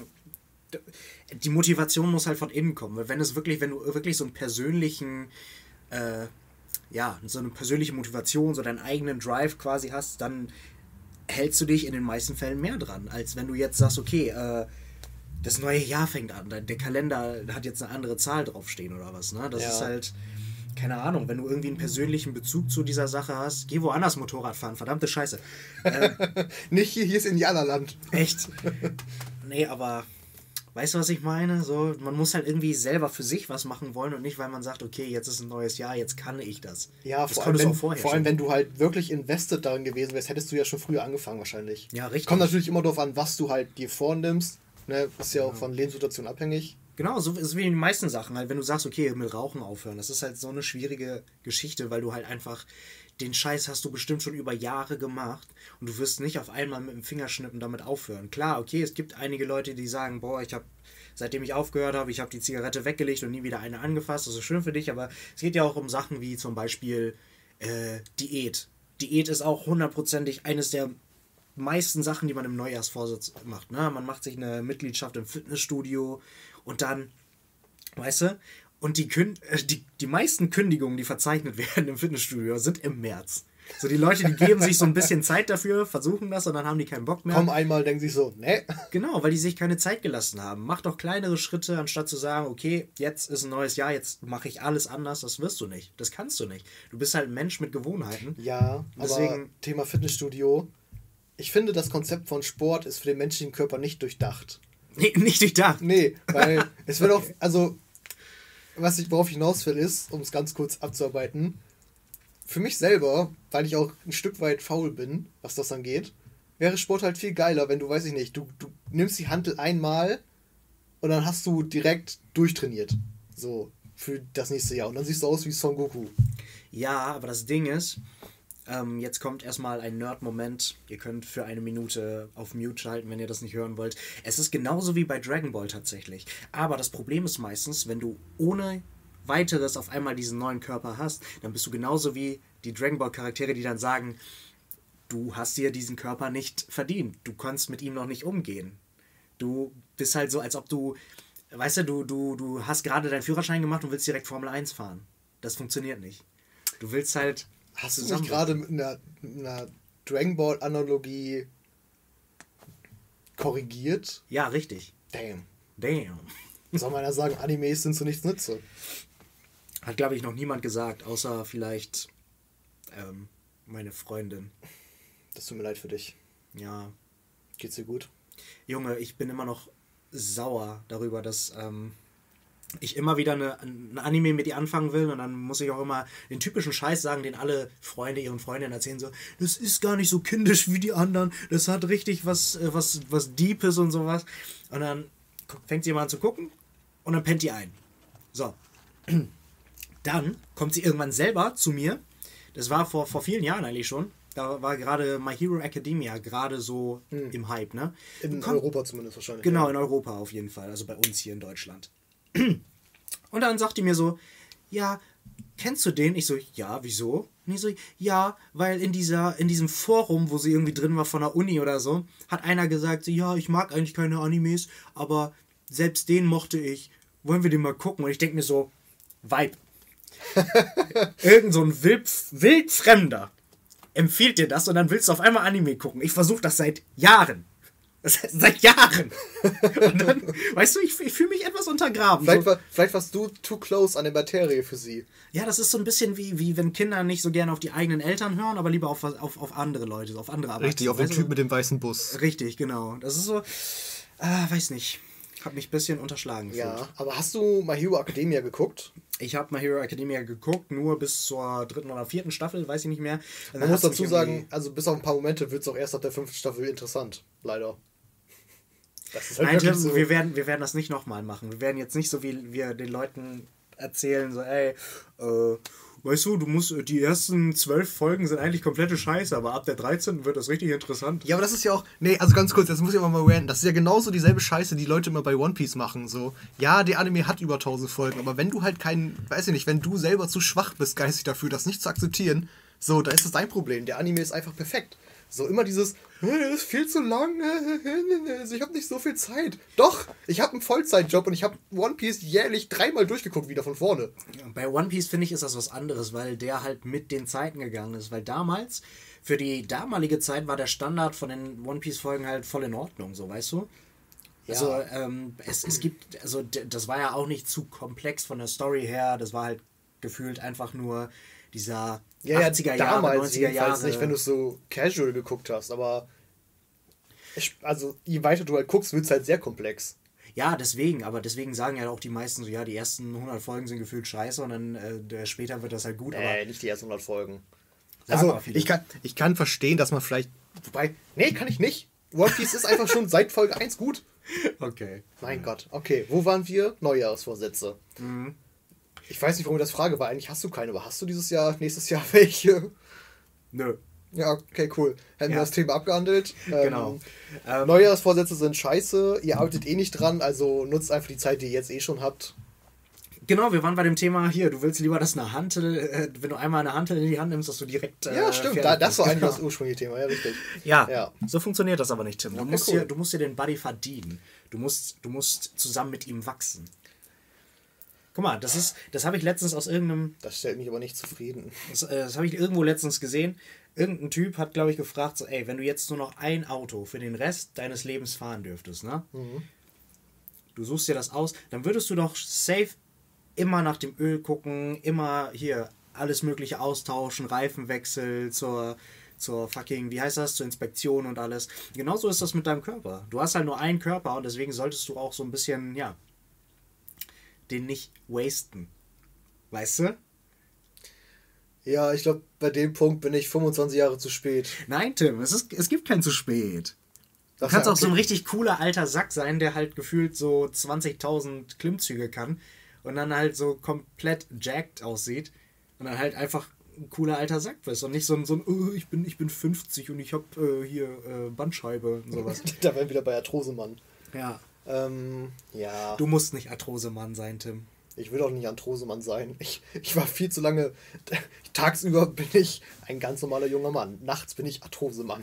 Speaker 1: die Motivation muss halt von innen kommen. Weil wenn es wirklich, wenn du wirklich so einen persönlichen, äh, ja, so eine persönliche Motivation, so deinen eigenen Drive quasi hast, dann hältst du dich in den meisten Fällen mehr dran, als wenn du jetzt sagst, okay, äh, das neue Jahr fängt an, der Kalender hat jetzt eine andere Zahl draufstehen oder was, ne? Das ja. ist halt, keine Ahnung, wenn du irgendwie einen persönlichen Bezug zu dieser Sache hast, geh woanders Motorrad fahren, verdammte Scheiße.
Speaker 2: Äh, Nicht hier, hier ist Indianerland.
Speaker 1: Echt? Nee, aber weißt du, was ich meine? So, man muss halt irgendwie selber für sich was machen wollen und nicht, weil man sagt, okay, jetzt ist ein neues Jahr, jetzt kann ich das.
Speaker 2: Ja,
Speaker 1: das
Speaker 2: vor, allem, wenn, vor
Speaker 1: schon.
Speaker 2: allem, wenn du halt wirklich invested darin gewesen wärst, hättest du ja schon früher angefangen wahrscheinlich.
Speaker 1: Ja, richtig.
Speaker 2: Kommt natürlich immer darauf an, was du halt dir vornimmst. Ne? Ist ja auch von Lebenssituation abhängig.
Speaker 1: Genau, so ist wie in den meisten Sachen. Halt, wenn du sagst, okay, mit Rauchen aufhören, das ist halt so eine schwierige Geschichte, weil du halt einfach, den Scheiß hast du bestimmt schon über Jahre gemacht und du wirst nicht auf einmal mit dem Fingerschnippen damit aufhören. Klar, okay, es gibt einige Leute, die sagen, boah, ich habe, seitdem ich aufgehört habe, ich habe die Zigarette weggelegt und nie wieder eine angefasst, das ist schön für dich, aber es geht ja auch um Sachen wie zum Beispiel äh, Diät. Diät ist auch hundertprozentig eines der meisten Sachen, die man im Neujahrsvorsatz macht. Ne? Man macht sich eine Mitgliedschaft im Fitnessstudio und dann, weißt du, und die, Kün- die, die meisten Kündigungen, die verzeichnet werden im Fitnessstudio, sind im März. So, die Leute, die geben sich so ein bisschen Zeit dafür, versuchen das und dann haben die keinen Bock mehr.
Speaker 2: Komm einmal, denken sich so, ne?
Speaker 1: Genau, weil die sich keine Zeit gelassen haben. Mach doch kleinere Schritte, anstatt zu sagen, okay, jetzt ist ein neues Jahr, jetzt mache ich alles anders. Das wirst du nicht. Das kannst du nicht. Du bist halt ein Mensch mit Gewohnheiten.
Speaker 2: Ja, deswegen aber Thema Fitnessstudio. Ich finde, das Konzept von Sport ist für den menschlichen Körper nicht durchdacht.
Speaker 1: Nee, nicht durchdacht?
Speaker 2: Nee, weil es wird auch, also, was ich, worauf ich hinaus will, ist, um es ganz kurz abzuarbeiten, für mich selber, weil ich auch ein Stück weit faul bin, was das angeht, wäre Sport halt viel geiler, wenn du, weiß ich nicht, du, du nimmst die Hantel einmal und dann hast du direkt durchtrainiert. So, für das nächste Jahr. Und dann siehst du aus wie Son Goku.
Speaker 1: Ja, aber das Ding ist, Ähm, jetzt kommt erstmal ein Nerd-Moment. Ihr könnt für eine Minute auf Mute schalten, wenn ihr das nicht hören wollt. Es ist genauso wie bei Dragon Ball tatsächlich. Aber das Problem ist meistens, wenn du ohne weiteres auf einmal diesen neuen Körper hast, dann bist du genauso wie die Dragon Ball-Charaktere, die dann sagen, du hast dir diesen Körper nicht verdient. Du kannst mit ihm noch nicht umgehen. Du bist halt so, als ob du, weißt du, du, du, du hast gerade deinen Führerschein gemacht und willst direkt Formel eins fahren. Das funktioniert nicht. Du willst halt...
Speaker 2: Hast du mich gerade mit einer, einer Dragon Ball Analogie korrigiert?
Speaker 1: Ja, richtig.
Speaker 2: Damn.
Speaker 1: Damn.
Speaker 2: Soll man ja sagen, Animes sind zu nichts nütze.
Speaker 1: Hat, glaube ich, noch niemand gesagt, außer vielleicht ähm, meine Freundin.
Speaker 2: Das tut mir leid für dich.
Speaker 1: Ja.
Speaker 2: Geht's dir gut?
Speaker 1: Junge, ich bin immer noch sauer darüber, dass ähm, ich immer wieder eine, ein Anime mit ihr anfangen will und dann muss ich auch immer den typischen Scheiß sagen, den alle Freunde ihren Freundinnen erzählen, so, das ist gar nicht so kindisch wie die anderen, das hat richtig was, äh, was, was Deepes und sowas. Und dann fängt sie mal an zu gucken und dann pennt die ein. So. Dann kommt sie irgendwann selber zu mir, das war vor, vor vielen Jahren eigentlich schon, da war gerade My Hero Academia gerade so hm. im Hype, ne?
Speaker 2: In
Speaker 1: Kommt,
Speaker 2: Europa zumindest wahrscheinlich.
Speaker 1: Genau,
Speaker 2: ja.
Speaker 1: in Europa auf jeden Fall, also bei uns hier in Deutschland. Und dann sagt die mir so, ja, kennst du den? Ich so, ja, wieso? Und ich so, ja, weil in dieser, in diesem Forum, wo sie irgendwie drin war von der Uni oder so, hat einer gesagt, ja, ich mag eigentlich keine Animes, aber selbst den mochte ich. Wollen wir den mal gucken? Und ich denke mir so, Vibe. Irgend so ein Wild, Wildfremder empfiehlt dir das und dann willst du auf einmal Anime gucken. Ich versuche das seit Jahren. Das heißt, seit Jahren. Und dann, weißt du, ich, ich fühle mich etwas untergraben.
Speaker 2: Vielleicht,
Speaker 1: so.
Speaker 2: war, vielleicht warst du too close an der Materie für sie.
Speaker 1: Ja, das ist so ein bisschen wie, wie wenn Kinder nicht so gerne auf die eigenen Eltern hören, aber lieber auf, auf, auf andere Leute, auf andere Erwachsene.
Speaker 2: Richtig, auf den Typ mit dem weißen Bus.
Speaker 1: Richtig, genau. Das ist so, äh, weiß nicht. Hab mich ein bisschen unterschlagen gefühlt.
Speaker 2: Ja, aber hast du My Hero Academia geguckt?
Speaker 1: Ich habe My Hero Academia geguckt, nur bis zur dritten oder vierten Staffel, weiß ich nicht mehr.
Speaker 2: Man muss dazu sagen, also bis auf ein paar Momente wird es auch erst ab der fünften Staffel interessant. Leider.
Speaker 1: Das ist halt Nein, Tim, so. wir, werden, wir werden das nicht nochmal machen. Wir werden jetzt nicht so, wie wir den Leuten erzählen, so, ey, äh, weißt du, du musst, die ersten zwölf Folgen sind eigentlich komplette Scheiße, aber ab der dreizehnten wird das richtig interessant.
Speaker 2: Ja, aber das ist ja auch, nee, also ganz kurz, jetzt muss ich aber mal ranten, das ist ja genauso dieselbe Scheiße, die Leute immer bei One Piece machen, so, ja, der Anime hat über tausend Folgen, aber wenn du halt kein, weiß ich nicht, wenn du selber zu schwach bist geistig dafür, das nicht zu akzeptieren, so, da ist das dein Problem, der Anime ist einfach perfekt. So, immer dieses, das ist viel zu lang, ich habe nicht so viel Zeit. Doch, ich habe einen Vollzeitjob und ich habe One Piece jährlich dreimal durchgeguckt, wieder von vorne.
Speaker 1: Bei One Piece, finde ich, ist das was anderes, weil der halt mit den Zeiten gegangen ist. Weil damals, für die damalige Zeit, war der Standard von den One Piece-Folgen halt voll in Ordnung, so, weißt du? Ja. Also, ähm, es, es gibt, also, das war ja auch nicht zu komplex von der Story her, das war halt gefühlt einfach nur dieser
Speaker 2: ja,
Speaker 1: achtziger Jahre,
Speaker 2: damals
Speaker 1: neunziger Jahre.
Speaker 2: Nicht, wenn du es so casual geguckt hast, aber ich, also je weiter du halt guckst, wird es halt sehr komplex.
Speaker 1: Ja, deswegen, aber deswegen sagen ja auch die meisten so, ja, die ersten hundert Folgen sind gefühlt scheiße und dann äh, später wird das halt gut.
Speaker 2: Nee,
Speaker 1: aber
Speaker 2: nicht die ersten hundert Folgen. Also, ich kann, ich kann verstehen, dass man vielleicht, wobei, nee, kann ich nicht. One Piece ist einfach schon seit Folge eins gut.
Speaker 1: Okay.
Speaker 2: Mein Gott, okay, wo waren wir? Neujahrsvorsätze. Mhm. Ich weiß nicht, warum ich das frage, weil eigentlich hast du keine, aber hast du dieses Jahr, nächstes Jahr welche?
Speaker 1: Nö.
Speaker 2: Ja, okay, cool. Hätten
Speaker 1: ja.
Speaker 2: wir das Thema abgehandelt.
Speaker 1: Genau.
Speaker 2: Ähm, Neujahrsvorsätze sind scheiße, ihr arbeitet eh nicht dran, also nutzt einfach die Zeit, die ihr jetzt eh schon habt.
Speaker 1: Genau, wir waren bei dem Thema hier, du willst lieber, dass eine Hantel, äh, wenn du einmal eine Hantel in die Hand nimmst, dass du direkt... Äh,
Speaker 2: ja, stimmt, da, das war eigentlich das ursprüngliche Thema, ja, richtig.
Speaker 1: Ja, ja, so funktioniert das aber nicht, Tim. Du,
Speaker 2: okay,
Speaker 1: musst,
Speaker 2: cool.
Speaker 1: dir, du musst dir den Buddy verdienen. Du musst, du musst zusammen mit ihm wachsen. Guck mal, das ist, das habe ich letztens aus irgendeinem...
Speaker 2: Das stellt mich aber nicht zufrieden.
Speaker 1: Das, äh, das habe ich irgendwo letztens gesehen. Irgendein Typ hat, glaube ich, gefragt, so, ey, wenn du jetzt nur noch ein Auto für den Rest deines Lebens fahren dürftest, ne? Mhm. Du suchst dir das aus, dann würdest du doch safe immer nach dem Öl gucken, immer hier alles mögliche austauschen, Reifenwechsel zur, zur fucking, wie heißt das, zur Inspektion und alles. Genauso ist das mit deinem Körper. Du hast halt nur einen Körper und deswegen solltest du auch so ein bisschen, ja, den nicht wasten. Weißt du?
Speaker 2: Ja, ich glaube, bei dem Punkt bin ich fünfundzwanzig Jahre zu spät.
Speaker 1: Nein, Tim, es, ist, es gibt kein zu spät. Du
Speaker 2: Ach
Speaker 1: kannst
Speaker 2: ja,
Speaker 1: auch
Speaker 2: okay.
Speaker 1: so ein richtig cooler alter Sack sein, der halt gefühlt so zwanzigtausend Klimmzüge kann und dann halt so komplett jacked aussieht und dann halt einfach ein cooler alter Sack bist und nicht so ein, so ein oh, ich bin ich bin fünfzig und ich hab äh, hier äh, Bandscheibe und sowas.
Speaker 2: Da wären wir wieder bei Arthrosemann.
Speaker 1: Ja.
Speaker 2: Ähm, ja.
Speaker 1: Du musst nicht Arthrosemann sein, Tim.
Speaker 2: Ich will auch nicht Arthrosemann sein. Ich, ich war viel zu lange... Tagsüber bin ich ein ganz normaler junger Mann. Nachts bin ich Arthrosemann.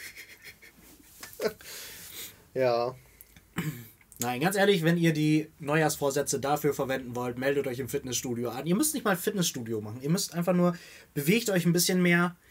Speaker 2: Ja.
Speaker 1: Nein, ganz ehrlich, wenn ihr die Neujahrsvorsätze dafür verwenden wollt, meldet euch im Fitnessstudio an. Ihr müsst nicht mal Fitnessstudio machen. Ihr müsst einfach nur, bewegt euch ein bisschen mehr,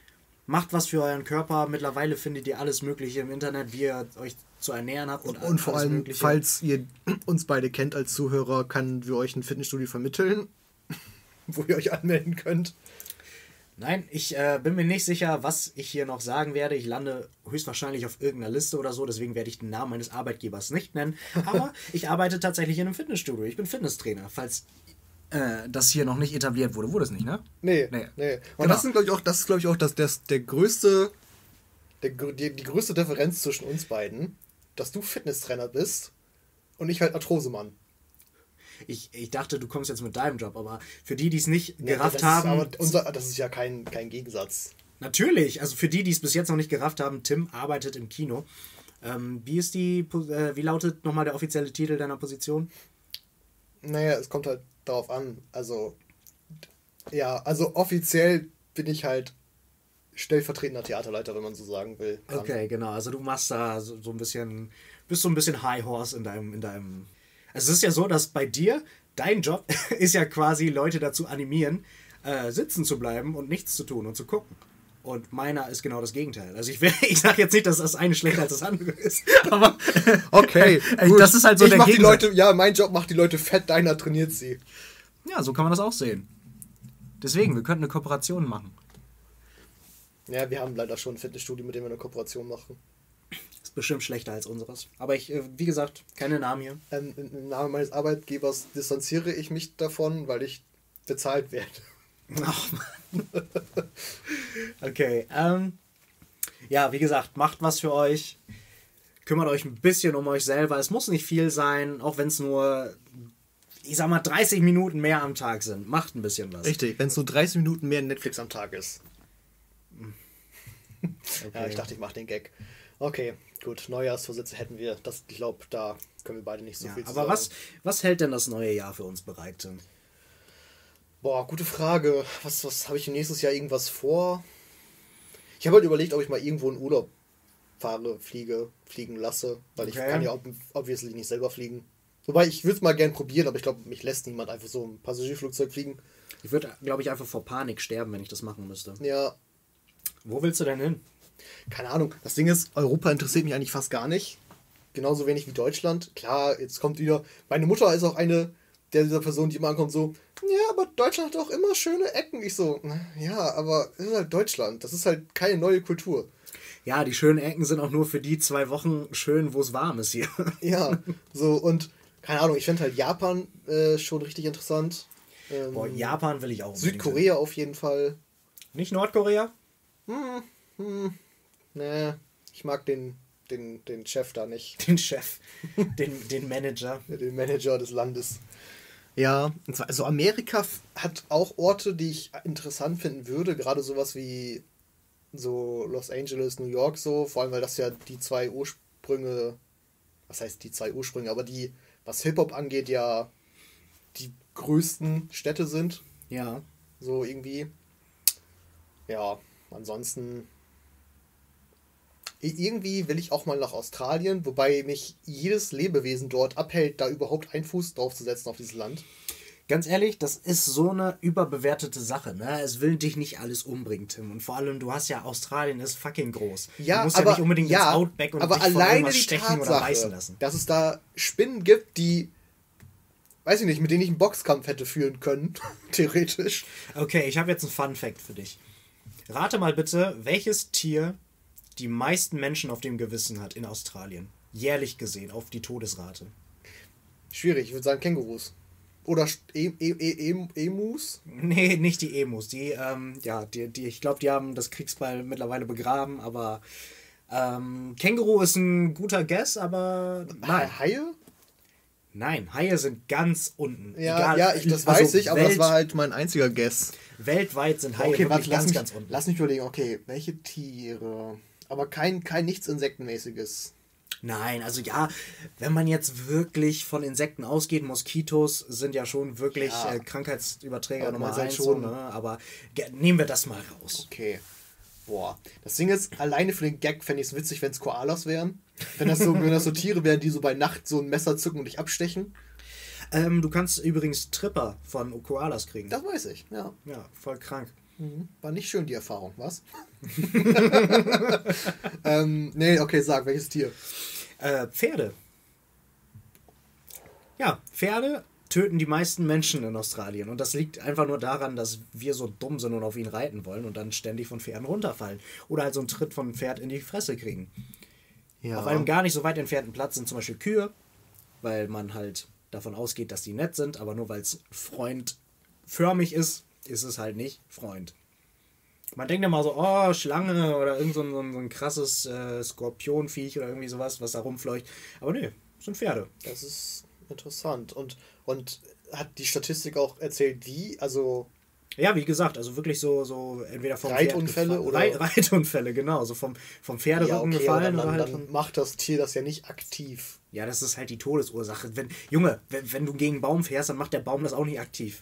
Speaker 1: Macht was für euren Körper. Mittlerweile findet ihr alles Mögliche im Internet, wie ihr euch zu ernähren habt. Und,
Speaker 2: und vor allem,
Speaker 1: Mögliche.
Speaker 2: Falls ihr uns beide kennt als Zuhörer, können wir euch ein Fitnessstudio vermitteln, wo ihr euch anmelden könnt.
Speaker 1: Nein, ich äh, bin mir nicht sicher, was ich hier noch sagen werde. Ich lande höchstwahrscheinlich auf irgendeiner Liste oder so, deswegen werde ich den Namen meines Arbeitgebers nicht nennen. Aber ich arbeite tatsächlich in einem Fitnessstudio. Ich bin Fitnesstrainer, falls äh, das hier noch nicht etabliert wurde. Wurde es nicht, ne?
Speaker 2: Nee,
Speaker 1: nee.
Speaker 2: nee. Und
Speaker 1: Genau.
Speaker 2: das, sind, glaub ich, auch, das ist, glaube ich, auch das, das, der größte, der, die, die größte Differenz zwischen uns beiden, dass du Fitnesstrainer bist und ich halt Arthrosemann.
Speaker 1: Ich, ich dachte, du kommst jetzt mit deinem Job, aber für die, die es nicht
Speaker 2: Ja,
Speaker 1: gerafft
Speaker 2: das
Speaker 1: haben...
Speaker 2: Ist aber unser, das ist ja kein, kein Gegensatz.
Speaker 1: Natürlich, also für die, die es bis jetzt noch nicht gerafft haben, Tim arbeitet im Kino. Ähm, wie ist die, äh, wie lautet nochmal der offizielle Titel deiner Position?
Speaker 2: Naja, es kommt halt darauf an. Also, ja, also offiziell bin ich halt stellvertretender Theaterleiter, wenn man so sagen will. Kann.
Speaker 1: Okay, genau. Also du machst da so, so ein bisschen, bist so ein bisschen High Horse in deinem, in deinem. Also es ist ja so, dass bei dir, dein Job ist ja quasi, Leute dazu animieren, äh, sitzen zu bleiben und nichts zu tun und zu gucken. Und meiner ist genau das Gegenteil. Also ich, ich sage jetzt nicht, dass das eine schlechter als das andere ist, aber
Speaker 2: okay,
Speaker 1: das ist halt so
Speaker 2: ich
Speaker 1: der
Speaker 2: mach die
Speaker 1: Gegensatz.
Speaker 2: Leute, ja, mein Job macht die Leute fett, deiner trainiert sie.
Speaker 1: Ja, so kann man das auch sehen. Deswegen, wir könnten eine Kooperation machen.
Speaker 2: Ja, wir haben leider schon ein Fitnessstudio, mit dem wir eine Kooperation machen.
Speaker 1: Ist bestimmt schlechter als unseres. Aber ich, äh, wie gesagt, keine Namen hier.
Speaker 2: Ähm, Im Namen meines Arbeitgebers distanziere ich mich davon, weil ich bezahlt werde.
Speaker 1: Ach, Mann. Okay, ähm, ja, wie gesagt, macht was für euch. Kümmert euch ein bisschen um euch selber. Es muss nicht viel sein, auch wenn es nur, ich sag mal, dreißig Minuten mehr am Tag sind. Macht ein bisschen was.
Speaker 2: Richtig, wenn es nur dreißig Minuten mehr Netflix am Tag ist.
Speaker 1: Okay.
Speaker 2: Ja, ich dachte, ich mache den Gag. Okay, gut, Neujahrsvorsätze hätten wir. Das, ich glaube, da können wir beide nicht so
Speaker 1: Ja,
Speaker 2: viel zu
Speaker 1: aber
Speaker 2: sagen.
Speaker 1: was, was hält denn das neue Jahr für uns bereit, Tim?
Speaker 2: Boah, gute Frage. Was, was habe ich nächstes Jahr irgendwas vor? Ich habe halt überlegt, ob ich mal irgendwo in Urlaub fahre, fliege, fliegen lasse, weil ich
Speaker 1: Okay.
Speaker 2: kann ja ob- obviously nicht selber fliegen. Wobei, ich würde es mal gern probieren, aber ich glaube, mich lässt niemand einfach so im Passagierflugzeug fliegen.
Speaker 1: Ich würde, glaube ich, einfach vor Panik sterben, wenn ich das machen müsste.
Speaker 2: Ja,
Speaker 1: Wo willst du denn hin?
Speaker 2: keine Ahnung. Das Ding ist, Europa interessiert mich eigentlich fast gar nicht. Genauso wenig wie Deutschland. Klar, jetzt kommt wieder... Meine Mutter ist auch eine der dieser Personen, die immer ankommt, so, ja, aber Deutschland hat auch immer schöne Ecken. Ich so, ja, aber es ist halt Deutschland. Das ist halt keine neue Kultur.
Speaker 1: Ja, die schönen Ecken sind auch nur für die zwei Wochen schön, wo es warm ist hier.
Speaker 2: Ja, so und, keine Ahnung, ich finde halt Japan äh, schon richtig interessant. Ähm,
Speaker 1: Boah, Japan will ich auch unbedingt
Speaker 2: Südkorea auf jeden Fall.
Speaker 1: hin. Nicht Nordkorea?
Speaker 2: Hm, hm, nee, ich mag den, den, den Chef da nicht.
Speaker 1: Den Chef, den, den Manager.
Speaker 2: Den Manager des Landes. Ja, und zwar, also Amerika f- hat auch Orte, die ich interessant finden würde, gerade sowas wie so Los Angeles, New York so, vor allem weil das ja die zwei Ursprünge, was heißt die zwei Ursprünge, aber die, was Hip-Hop angeht, ja die größten Städte sind,
Speaker 1: Ja.
Speaker 2: so irgendwie. Ja, ansonsten i- irgendwie will ich auch mal nach Australien, wobei mich jedes Lebewesen dort abhält, da überhaupt einen Fuß drauf zu setzen auf dieses Land.
Speaker 1: Ganz ehrlich, das ist so eine überbewertete Sache, ne? Es will dich nicht alles umbringen, Tim. Und vor allem, du hast ja, Australien ist fucking groß.
Speaker 2: Ja,
Speaker 1: du musst
Speaker 2: aber,
Speaker 1: ja nicht unbedingt
Speaker 2: ja,
Speaker 1: ins Outback und
Speaker 2: aber
Speaker 1: dich von
Speaker 2: alleine
Speaker 1: irgendwas
Speaker 2: die
Speaker 1: stechen oder beißen
Speaker 2: Tatsache,
Speaker 1: lassen.
Speaker 2: dass es da Spinnen gibt, die, weiß ich nicht, mit denen ich einen Boxkampf hätte führen können, theoretisch.
Speaker 1: Okay, ich habe jetzt einen Fun Fact für dich. Rate mal bitte, welches Tier die meisten Menschen auf dem Gewissen hat in Australien. Jährlich gesehen, auf die Todesrate.
Speaker 2: Schwierig, ich würde sagen Kängurus. Oder St- e e e e Emus.
Speaker 1: Nee, nicht die Emus. Die, ähm, ja, die, die, ich glaube, die haben das Kriegsbeil mittlerweile begraben, aber ähm, Känguru ist ein guter Guess, aber nein.
Speaker 2: Haie?
Speaker 1: Nein, Haie sind ganz unten.
Speaker 2: Ja,
Speaker 1: Egal,
Speaker 2: ja ich, das
Speaker 1: also
Speaker 2: weiß ich, aber
Speaker 1: Welt,
Speaker 2: das war halt mein einziger Guess.
Speaker 1: weltweit sind Haie
Speaker 2: Okay,
Speaker 1: wirklich
Speaker 2: warte, lass
Speaker 1: ganz,
Speaker 2: mich,
Speaker 1: ganz unten.
Speaker 2: lass mich überlegen, okay, welche Tiere? Aber kein, kein nichts Insektenmäßiges.
Speaker 1: Nein, also ja, wenn man jetzt wirklich von Insekten ausgeht, Moskitos sind ja schon wirklich
Speaker 2: Ja.
Speaker 1: äh, Krankheitsüberträger
Speaker 2: Aber du
Speaker 1: Nummer
Speaker 2: meinst halt
Speaker 1: eins,
Speaker 2: schon-
Speaker 1: so, ne? Aber ge- nehmen wir das mal raus.
Speaker 2: Okay. Boah. Das Ding ist, alleine für den Gag fände ich es witzig, wenn es Koalas wären. Wenn das, so, wenn das so Tiere wären, die so bei Nacht so ein Messer zücken und dich abstechen.
Speaker 1: Ähm, du kannst übrigens Tripper von Koalas kriegen.
Speaker 2: Das weiß ich, ja.
Speaker 1: Ja, voll krank.
Speaker 2: War nicht schön, die Erfahrung, was? ähm, nee, okay, sag, welches Tier?
Speaker 1: Äh, Pferde. Ja, Pferde töten die meisten Menschen in Australien. Und das liegt einfach nur daran, dass wir so dumm sind und auf ihn reiten wollen und dann ständig von Pferden runterfallen. Oder halt so einen Tritt vom Pferd in die Fresse kriegen.
Speaker 2: Ja.
Speaker 1: Auf einem gar nicht so weit entfernten Platz sind zum Beispiel Kühe, weil man halt davon ausgeht, dass die nett sind, aber nur weil es freundförmig ist, ist es halt nicht Freund. Man denkt immer so, oh, Schlange oder irgend so ein, so ein, so ein krasses äh, Skorpionviech oder irgendwie sowas, was da rumfleucht. Aber nee, das sind Pferde.
Speaker 2: Das ist interessant. Und, und hat die Statistik auch erzählt, wie? Also
Speaker 1: Ja, wie gesagt, also wirklich so, so entweder vom
Speaker 2: Reitunfälle
Speaker 1: Pferd
Speaker 2: oder?
Speaker 1: Reit, Reitunfälle, genau, so vom, vom Pferderücken
Speaker 2: ja, okay,
Speaker 1: gefallen
Speaker 2: dann,
Speaker 1: oder
Speaker 2: dann,
Speaker 1: halt
Speaker 2: dann
Speaker 1: von,
Speaker 2: macht das Tier das ja nicht aktiv.
Speaker 1: ja, das ist halt die Todesursache. Wenn, Junge, wenn, wenn du gegen einen Baum fährst, dann macht der Baum das auch nicht aktiv.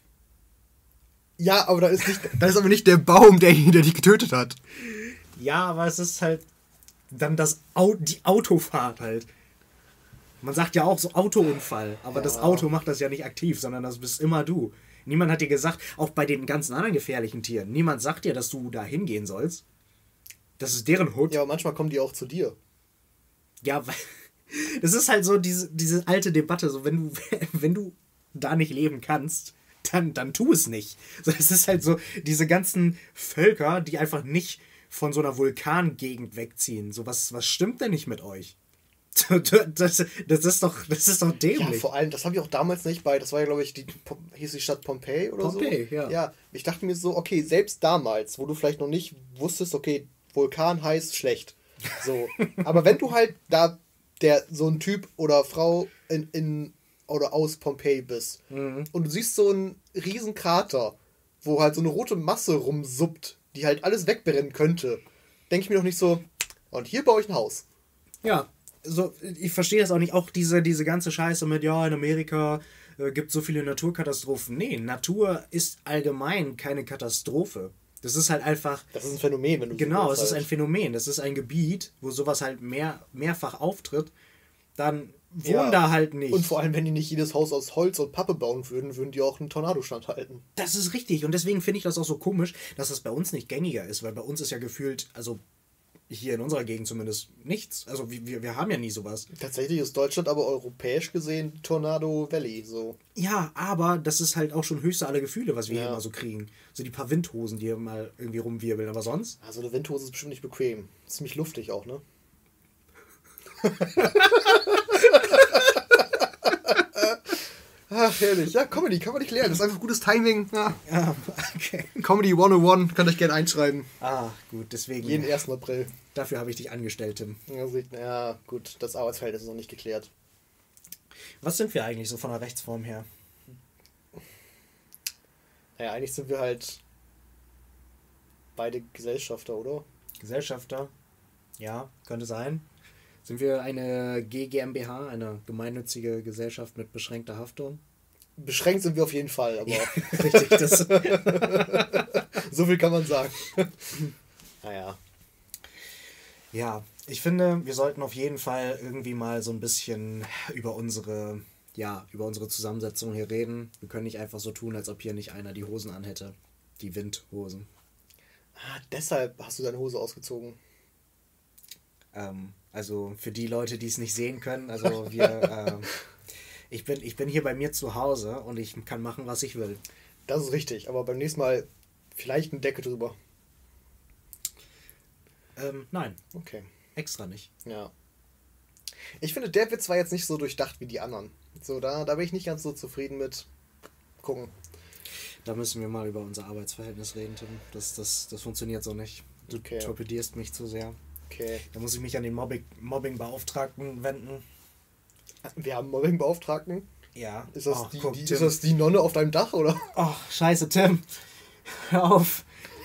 Speaker 2: Ja, aber da ist nicht, da ist aber nicht der Baum, der, der dich getötet hat.
Speaker 1: Ja, aber es ist halt dann das Au die Autofahrt halt. Man sagt ja auch so Autounfall, aber
Speaker 2: Ja.
Speaker 1: das Auto macht das ja nicht aktiv, sondern das bist immer du. Niemand hat dir gesagt, auch bei den ganzen anderen gefährlichen Tieren, niemand sagt dir, dass du da hingehen sollst. Das ist deren Hut.
Speaker 2: Ja, aber manchmal kommen die auch zu dir.
Speaker 1: Ja, weil das ist halt so diese, diese alte Debatte, so wenn du, wenn du da nicht leben kannst, dann, dann tu es nicht. So, es ist halt so, diese ganzen Völker, die einfach nicht von so einer Vulkangegend wegziehen. So, was, was stimmt denn nicht mit euch? Das, das, ist doch, das ist doch
Speaker 2: Ja,
Speaker 1: dämlich.
Speaker 2: vor allem, das habe ich auch damals nicht bei, das war ja, glaube ich, die, hieß die Stadt Pompeji oder
Speaker 1: Pompeji,
Speaker 2: so?
Speaker 1: ja.
Speaker 2: Ja, ich dachte mir so, okay, selbst damals, wo du vielleicht noch nicht wusstest, okay, Vulkan heißt schlecht. So, aber wenn du halt da der so ein Typ oder Frau in, in oder aus Pompeji bist
Speaker 1: Mhm.
Speaker 2: und du siehst so einen riesen Krater, wo halt so eine rote Masse rumsuppt, die halt alles wegbrennen könnte, denke ich mir doch nicht so, und hier baue ich ein Haus.
Speaker 1: Ja, so, ich verstehe das auch nicht. Auch diese, diese ganze Scheiße mit, ja, in Amerika äh, gibt es so viele Naturkatastrophen. Nee, Natur ist allgemein keine Katastrophe. Das ist halt einfach.
Speaker 2: Das ist ein Phänomen, wenn du so
Speaker 1: Genau, es
Speaker 2: willst
Speaker 1: ist ein
Speaker 2: halt.
Speaker 1: Phänomen. Das ist ein Gebiet, wo sowas halt mehr, mehrfach auftritt. Dann wohnen
Speaker 2: Ja.
Speaker 1: da halt nicht.
Speaker 2: Und vor allem, wenn die nicht jedes Haus aus Holz und Pappe bauen würden, würden die auch einen Tornado standhalten.
Speaker 1: Das ist richtig. Und deswegen finde ich das auch so komisch, dass das bei uns nicht gängiger ist. Weil bei uns ist ja gefühlt, also hier in unserer Gegend zumindest, nichts. Also wir, wir haben ja nie sowas.
Speaker 2: Tatsächlich ist Deutschland aber europäisch gesehen Tornado Valley. So.
Speaker 1: Ja, aber das ist halt auch schon höchste aller Gefühle, was wir
Speaker 2: Ja.
Speaker 1: hier immer so kriegen. So die paar Windhosen, die hier mal irgendwie rumwirbeln. Aber sonst?
Speaker 2: Also eine Windhose ist bestimmt nicht bequem. Ziemlich luftig auch, ne? Ach, herrlich. Ja, Comedy kann man nicht lernen. Das ist einfach gutes Timing. Ja.
Speaker 1: Ja, okay.
Speaker 2: Comedy hundertundeins, könnt euch gerne einschreiben.
Speaker 1: Ah, gut, deswegen.
Speaker 2: Jeden ersten April.
Speaker 1: Dafür habe ich dich angestellt, Tim.
Speaker 2: Ja, sieht- ja, gut, das Arbeitsverhältnis ist noch nicht geklärt.
Speaker 1: Was sind wir eigentlich so von der Rechtsform her?
Speaker 2: Naja, eigentlich sind wir halt beide Gesellschafter, oder?
Speaker 1: Gesellschafter? Ja, könnte sein. Sind wir eine G GmbH, eine gemeinnützige Gesellschaft mit beschränkter Haftung?
Speaker 2: Beschränkt sind wir auf jeden Fall, aber
Speaker 1: Richtig, das.
Speaker 2: so viel kann man sagen. Naja.
Speaker 1: Ja, ich finde, wir sollten auf jeden Fall irgendwie mal so ein bisschen über unsere, ja, über unsere Zusammensetzung hier reden. Wir können nicht einfach so tun, als ob hier nicht einer die Hosen anhätte. Die Windhosen.
Speaker 2: Ah, deshalb hast du deine Hose ausgezogen.
Speaker 1: Ähm, also für die Leute, die es nicht sehen können, also wir, ähm, ich bin, ich bin hier bei mir zu Hause und ich kann machen, was ich will.
Speaker 2: Das ist richtig, aber beim nächsten Mal vielleicht eine Decke drüber.
Speaker 1: Ähm, nein,
Speaker 2: Okay.
Speaker 1: extra nicht.
Speaker 2: Ja. Ich finde, der Witz war jetzt nicht so durchdacht wie die anderen. So, da, da bin ich nicht ganz so zufrieden mit. Gucken.
Speaker 1: Da müssen wir mal über unser Arbeitsverhältnis reden, Tim. Das, das, das funktioniert so nicht. Du
Speaker 2: Okay.
Speaker 1: torpedierst mich zu sehr.
Speaker 2: Okay.
Speaker 1: Da muss ich mich an den Mobbing, Mobbing-Beauftragten wenden.
Speaker 2: Wir haben Mobbing-Beauftragten.
Speaker 1: Ja.
Speaker 2: Ist das,
Speaker 1: Oh,
Speaker 2: die,
Speaker 1: guck,
Speaker 2: die,
Speaker 1: Tim.
Speaker 2: ist das die Nonne auf deinem Dach, oder?
Speaker 1: Oh, scheiße, Tim. Hör auf.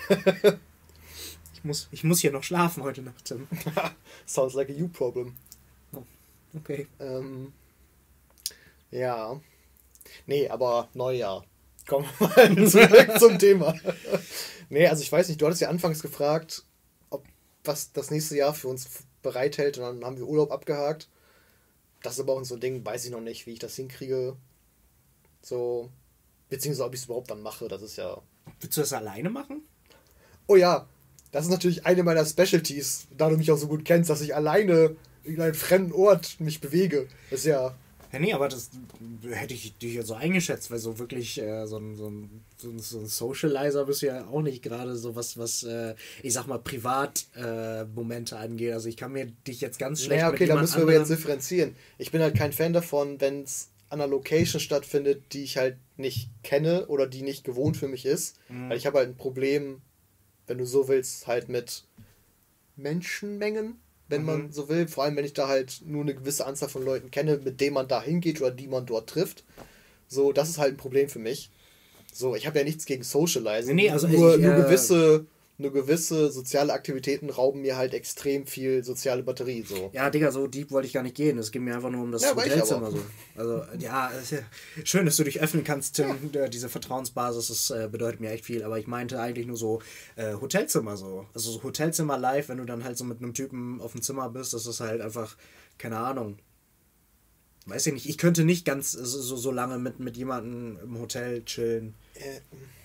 Speaker 1: Ich muss, ich muss hier noch schlafen heute Nacht, Tim.
Speaker 2: Sounds like a you problem.
Speaker 1: Okay.
Speaker 2: Ähm, ja. Nee, aber Neujahr. Kommen wir mal zurück zum Thema. Nee, also ich weiß nicht, du hattest ja anfangs gefragt, ob was das nächste Jahr für uns bereithält, und dann haben wir Urlaub abgehakt. Das ist aber auch so ein Ding, weiß ich noch nicht, wie ich das hinkriege. So, beziehungsweise ob ich es überhaupt dann mache, das ist ja...
Speaker 1: Willst du das alleine machen?
Speaker 2: Oh ja, das ist natürlich eine meiner Specialties, da du mich auch so gut kennst, dass ich alleine in einem fremden Ort mich bewege. Das ist ja...
Speaker 1: Ja, nee, aber das hätte ich dich jetzt so eingeschätzt, weil so wirklich äh, so, ein, so, ein, so, ein, so ein Socializer bist du ja auch nicht gerade so was, was äh, ich sag mal, Privatmomente äh, angeht. Also ich kann mir dich jetzt ganz schlecht
Speaker 2: Naja, okay,
Speaker 1: mit
Speaker 2: da
Speaker 1: jemand
Speaker 2: müssen wir aber
Speaker 1: anderem...
Speaker 2: jetzt differenzieren. Ich bin halt kein Fan davon, wenn es an einer Location stattfindet, die ich halt nicht kenne oder die nicht gewohnt für mich ist.
Speaker 1: Mhm.
Speaker 2: Weil ich habe halt ein Problem, wenn du so willst, halt mit Menschenmengen, wenn
Speaker 1: Mhm.
Speaker 2: man so will. Vor allem, wenn ich da halt nur eine gewisse Anzahl von Leuten kenne, mit denen man da hingeht oder die man dort trifft. So, das ist halt ein Problem für mich. So, ich habe ja nichts gegen Socializing.
Speaker 1: Nee, nee, also
Speaker 2: nur,
Speaker 1: ich,
Speaker 2: nur,
Speaker 1: äh,
Speaker 2: gewisse, nur gewisse soziale Aktivitäten rauben mir halt extrem viel soziale Batterie. So.
Speaker 1: Ja, Digga, so deep wollte ich gar nicht gehen. Es ging mir einfach nur um das
Speaker 2: Ja, weiß ich
Speaker 1: Hotelzimmer.
Speaker 2: aber.
Speaker 1: So. Also, ja, es ist ja schön, dass du dich öffnen kannst, Tim. Ja. Diese Vertrauensbasis, das äh, bedeutet mir echt viel. Aber ich meinte eigentlich nur so äh, Hotelzimmer so. Also so Hotelzimmer live, wenn du dann halt so mit einem Typen auf dem Zimmer bist, das ist halt einfach, keine Ahnung. Weiß ich nicht, ich könnte nicht ganz so, so, so lange mit, mit jemandem im Hotel chillen.
Speaker 2: Äh,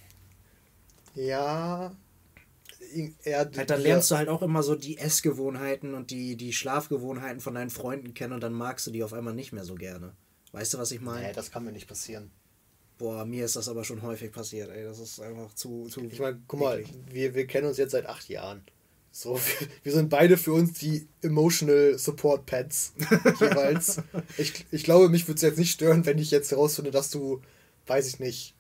Speaker 2: ja. Er,
Speaker 1: Halt, dann lernst du halt auch immer so die Essgewohnheiten und die, die Schlafgewohnheiten von deinen Freunden kennen und dann magst du die auf einmal nicht mehr so gerne. Weißt du, was ich meine?
Speaker 2: Nee, das kann mir nicht passieren.
Speaker 1: Boah, mir ist das aber schon häufig passiert, ey. Das ist einfach zu... zu
Speaker 2: Ich meine, guck mal,
Speaker 1: eklig.
Speaker 2: wir, wir kennen uns jetzt seit acht Jahren. So, wir, wir sind beide für uns die Emotional Support Pads jeweils. Ich, ich glaube, mich würde es jetzt nicht stören, wenn ich jetzt herausfinde, dass du, weiß ich nicht,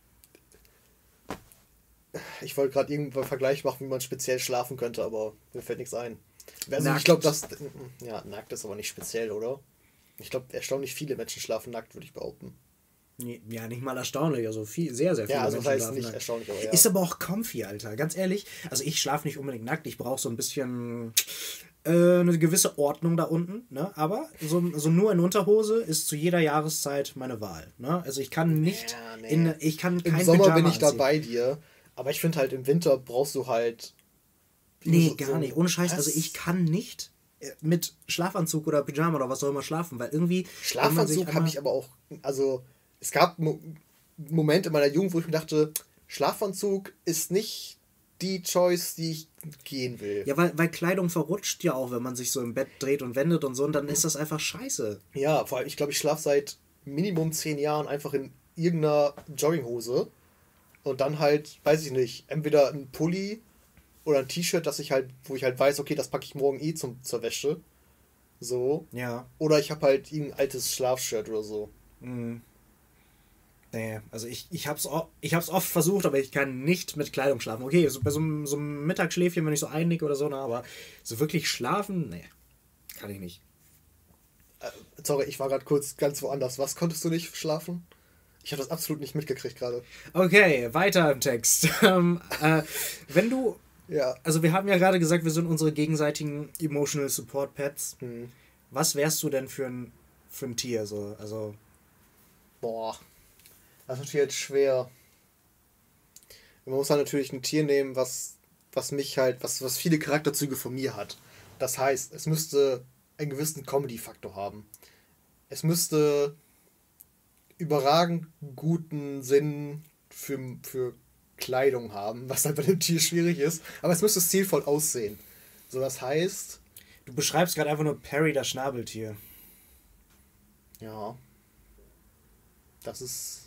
Speaker 2: ich wollte gerade irgendwann einen Vergleich machen, wie man speziell schlafen könnte, aber mir fällt nichts ein. Also
Speaker 1: Nackt.
Speaker 2: ich glaube, das... Ja, nackt ist aber nicht speziell, oder? Ich glaube, erstaunlich viele Menschen schlafen nackt, würde ich behaupten.
Speaker 1: Nee, ja, nicht mal erstaunlich. Also viel, sehr, sehr viele
Speaker 2: Ja, also das
Speaker 1: Menschen
Speaker 2: heißt
Speaker 1: schlafen
Speaker 2: nicht
Speaker 1: nackt.
Speaker 2: erstaunlich, aber ja.
Speaker 1: Ist aber auch comfy, Alter. Ganz ehrlich. Also ich schlafe nicht unbedingt nackt. Ich brauche so ein bisschen äh, eine gewisse Ordnung da unten. Ne? Aber so, so nur in Unterhose ist zu jeder Jahreszeit meine Wahl. Ne? Also ich kann nicht...
Speaker 2: Ja, nee.
Speaker 1: in, ich kann kein
Speaker 2: Im Sommer
Speaker 1: Pyjama
Speaker 2: bin ich da
Speaker 1: anziehen.
Speaker 2: bei dir, aber ich finde halt im Winter brauchst du halt...
Speaker 1: Nee,
Speaker 2: so-
Speaker 1: gar
Speaker 2: so-
Speaker 1: nicht. Ohne Scheiß.
Speaker 2: Was?
Speaker 1: Also ich kann nicht äh, mit Schlafanzug oder Pyjama oder was auch immer schlafen, weil irgendwie... wenn man sich
Speaker 2: Schlafanzug habe
Speaker 1: einmal-
Speaker 2: ich aber auch... Also es gab Mo Momente in meiner Jugend, wo ich mir dachte, Schlafanzug ist nicht die Choice, die ich gehen will.
Speaker 1: Ja, weil, weil Kleidung verrutscht ja auch, wenn man sich so im Bett dreht und wendet und so, und dann ist das einfach scheiße.
Speaker 2: Ja, vor allem, ich glaube, ich schlafe seit Minimum zehn Jahren einfach in irgendeiner Jogginghose und dann halt, weiß ich nicht, entweder ein Pulli oder ein T-Shirt, das ich halt, wo ich halt weiß, okay, das packe ich morgen eh zum, zur Wäsche. So.
Speaker 1: Ja.
Speaker 2: Oder ich habe halt irgendein altes Schlafshirt oder so.
Speaker 1: Mhm. Nee, also ich, ich hab's o- ich hab's oft versucht, aber ich kann nicht mit Kleidung schlafen. Okay, so bei so einem, so einem Mittagsschläfchen, wenn ich so einnicke oder so, na, aber so wirklich schlafen, nee, kann ich nicht.
Speaker 2: Äh, sorry, ich war gerade kurz ganz woanders. Was konntest du nicht schlafen? Ich habe das absolut nicht mitgekriegt gerade.
Speaker 1: Okay, weiter im Text. Ähm, äh, wenn du,
Speaker 2: Ja.
Speaker 1: also wir haben ja gerade gesagt, wir sind unsere gegenseitigen Emotional Support Pets.
Speaker 2: Hm.
Speaker 1: Was wärst du denn für ein, für ein Tier? So? Also,
Speaker 2: Boah. Das ist natürlich jetzt schwer. Man muss halt natürlich ein Tier nehmen, was, was mich halt, was, was viele Charakterzüge von mir hat. Das heißt, es müsste einen gewissen Comedy-Faktor haben. Es müsste überragend guten Sinn für, für Kleidung haben, was halt bei dem Tier schwierig ist. Aber es müsste stilvoll aussehen. So, das heißt,
Speaker 1: du beschreibst gerade einfach nur Perry, das Schnabeltier.
Speaker 2: ja, das ist...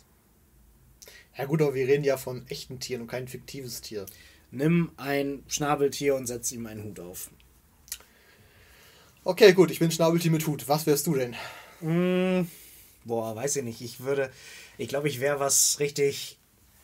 Speaker 2: Ja gut, aber wir reden ja von echten Tieren und kein fiktives Tier.
Speaker 1: Nimm ein Schnabeltier und setz ihm einen Hut auf.
Speaker 2: Okay, gut, ich bin Schnabeltier mit Hut. Was wärst du denn?
Speaker 1: Mm, boah, weiß ich nicht. Ich würde, ich glaube, ich wäre was richtig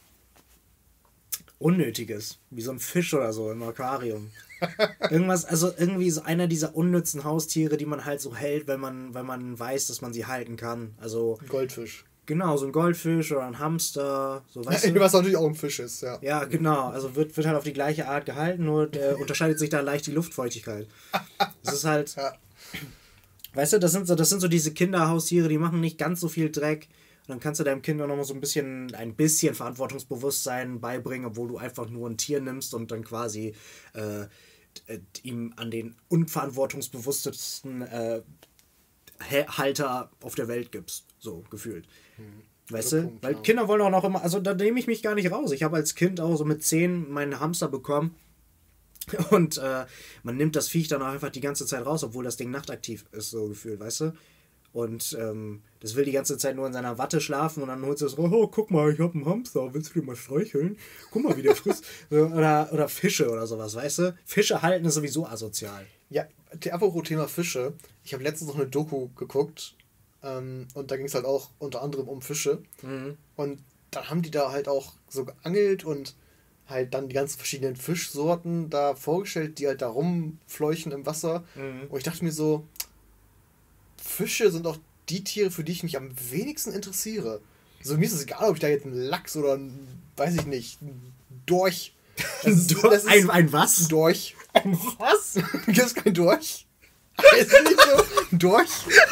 Speaker 1: Unnötiges. Wie so ein Fisch oder so im Aquarium. Irgendwas, also irgendwie so einer dieser unnützen Haustiere, die man halt so hält, weil man, weil man weiß, dass man sie halten kann. Also,
Speaker 2: Goldfisch.
Speaker 1: genau, so ein Goldfisch oder ein Hamster. So, weißt du?
Speaker 2: Was natürlich auch ein Fisch ist, ja.
Speaker 1: Ja, genau. Also wird, wird halt auf die gleiche Art gehalten, nur äh, unterscheidet sich da leicht die Luftfeuchtigkeit. Das ist halt,
Speaker 2: Ja.
Speaker 1: weißt du, das sind so, das sind so diese Kinderhaustiere, die machen nicht ganz so viel Dreck. Und dann kannst du deinem Kind auch noch mal so ein bisschen, ein bisschen Verantwortungsbewusstsein beibringen, obwohl du einfach nur ein Tier nimmst und dann quasi äh, äh, ihm an den unverantwortungsbewusstesten äh, Halter auf der Welt gibst. So, gefühlt. Weißt
Speaker 2: Guter
Speaker 1: du?
Speaker 2: Punkt,
Speaker 1: Weil
Speaker 2: ja.
Speaker 1: Kinder wollen auch noch immer, also da nehme ich mich gar nicht raus. Ich habe als Kind auch so mit zehn meinen Hamster bekommen. Und äh, man nimmt das Viech dann auch einfach die ganze Zeit raus, obwohl das Ding nachtaktiv ist, so gefühlt, weißt du? Und ähm, das will die ganze Zeit nur in seiner Watte schlafen und dann holt es so, oh, guck mal, ich hab einen Hamster, willst du den mal streicheln? Guck mal, wie der frisst. oder, oder Fische oder sowas, weißt du? Fische halten ist sowieso asozial.
Speaker 2: Ja, apropos Thema Fische. Ich habe letztens noch eine Doku geguckt ähm, und da ging es halt auch unter anderem um Fische.
Speaker 1: Mhm.
Speaker 2: Und dann haben die da halt auch so geangelt und halt dann die ganzen verschiedenen Fischsorten da vorgestellt, die halt da rumfleuchen im Wasser. Mhm. Und ich dachte mir so, Fische sind auch die Tiere, für die ich mich am wenigsten interessiere. So, mir ist es egal, ob ich da jetzt einen Lachs oder einen, weiß ich nicht, einen Dorch. Das ist, das ist
Speaker 1: ein, ein was?
Speaker 2: Ein Dorch.
Speaker 1: Ein was?
Speaker 2: Gibt es kein Dorch? Ist das nicht so? Ein Dorch?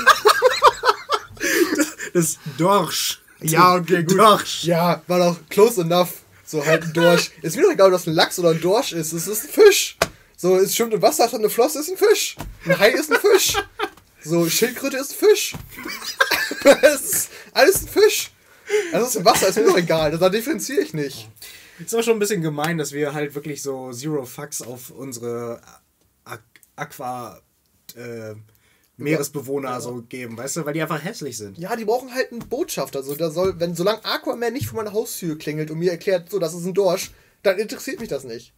Speaker 1: Das ist Dorsch.
Speaker 2: Ja, okay, gut. Dorsch. Ja, war doch close enough. So halt ein Dorsch. Ist mir doch egal, ob das ein Lachs oder ein Dorsch ist. Es ist ein Fisch. So, es schwimmt im Wasser, hat eine Flosse, ist ein Fisch. Ein Hai ist ein Fisch. So, Schildkröte ist ein Fisch. Es ist alles ein Fisch. Also ist im Wasser, ist mir doch egal. Da differenziere ich nicht.
Speaker 1: Ist aber schon ein bisschen gemein, dass wir halt wirklich so Zero Fucks auf unsere Aqua äh, Meeresbewohner ja. so geben, weißt du, weil die einfach hässlich sind.
Speaker 2: Ja, die brauchen halt einen Botschafter. Also da soll, wenn solange Aquaman nicht vor meiner Haustür klingelt und mir erklärt, so, das ist ein Dorsch, dann interessiert mich das nicht.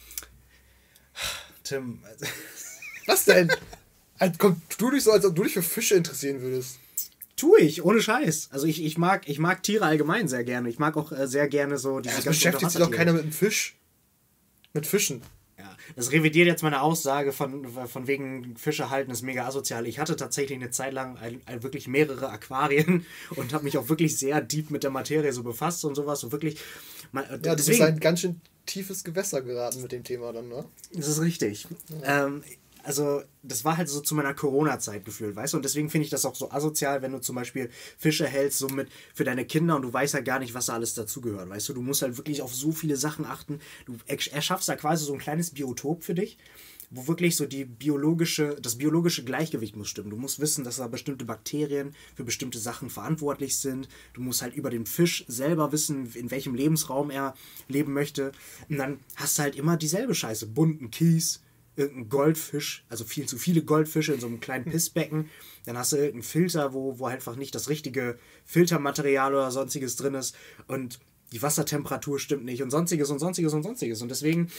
Speaker 1: Tim.
Speaker 2: Was denn? Also, komm, tu dich so, als ob du dich für Fische interessieren würdest.
Speaker 1: Tue ich, ohne Scheiß. Also ich, ich, mag, ich mag Tiere allgemein sehr gerne. Ich mag auch äh, sehr gerne so diese
Speaker 2: ja, ganzen beschäftigt sich doch keiner mit einem Fisch. Mit Fischen.
Speaker 1: Ja, das revidiert jetzt meine Aussage von, von wegen Fische halten ist mega asozial. Ich hatte tatsächlich eine Zeit lang ein, ein, wirklich mehrere Aquarien und habe mich auch wirklich sehr deep mit der Materie so befasst und sowas. So wirklich. Man,
Speaker 2: ja, du deswegen, bist ein ganz schön tiefes Gewässer geraten mit dem Thema dann, ne?
Speaker 1: Das ist richtig. Ja. Ähm, Also, das war halt so zu meiner Corona-Zeit gefühlt, weißt du? Und deswegen finde ich das auch so asozial, wenn du zum Beispiel Fische hältst, so mit für deine Kinder und du weißt halt gar nicht, was da alles dazugehört, weißt du? Du musst halt wirklich auf so viele Sachen achten. Du erschaffst da quasi so ein kleines Biotop für dich, wo wirklich so die biologische, das biologische Gleichgewicht muss stimmen. Du musst wissen, dass da bestimmte Bakterien für bestimmte Sachen verantwortlich sind. Du musst halt über den Fisch selber wissen, in welchem Lebensraum er leben möchte. Und dann hast du halt immer dieselbe Scheiße. Bunten Kies, irgendein Goldfisch, also viel zu viele Goldfische in so einem kleinen Pissbecken. Dann hast du irgendeinen Filter, wo, wo einfach nicht das richtige Filtermaterial oder sonstiges drin ist. Und die Wassertemperatur stimmt nicht und sonstiges und sonstiges und sonstiges. Und deswegen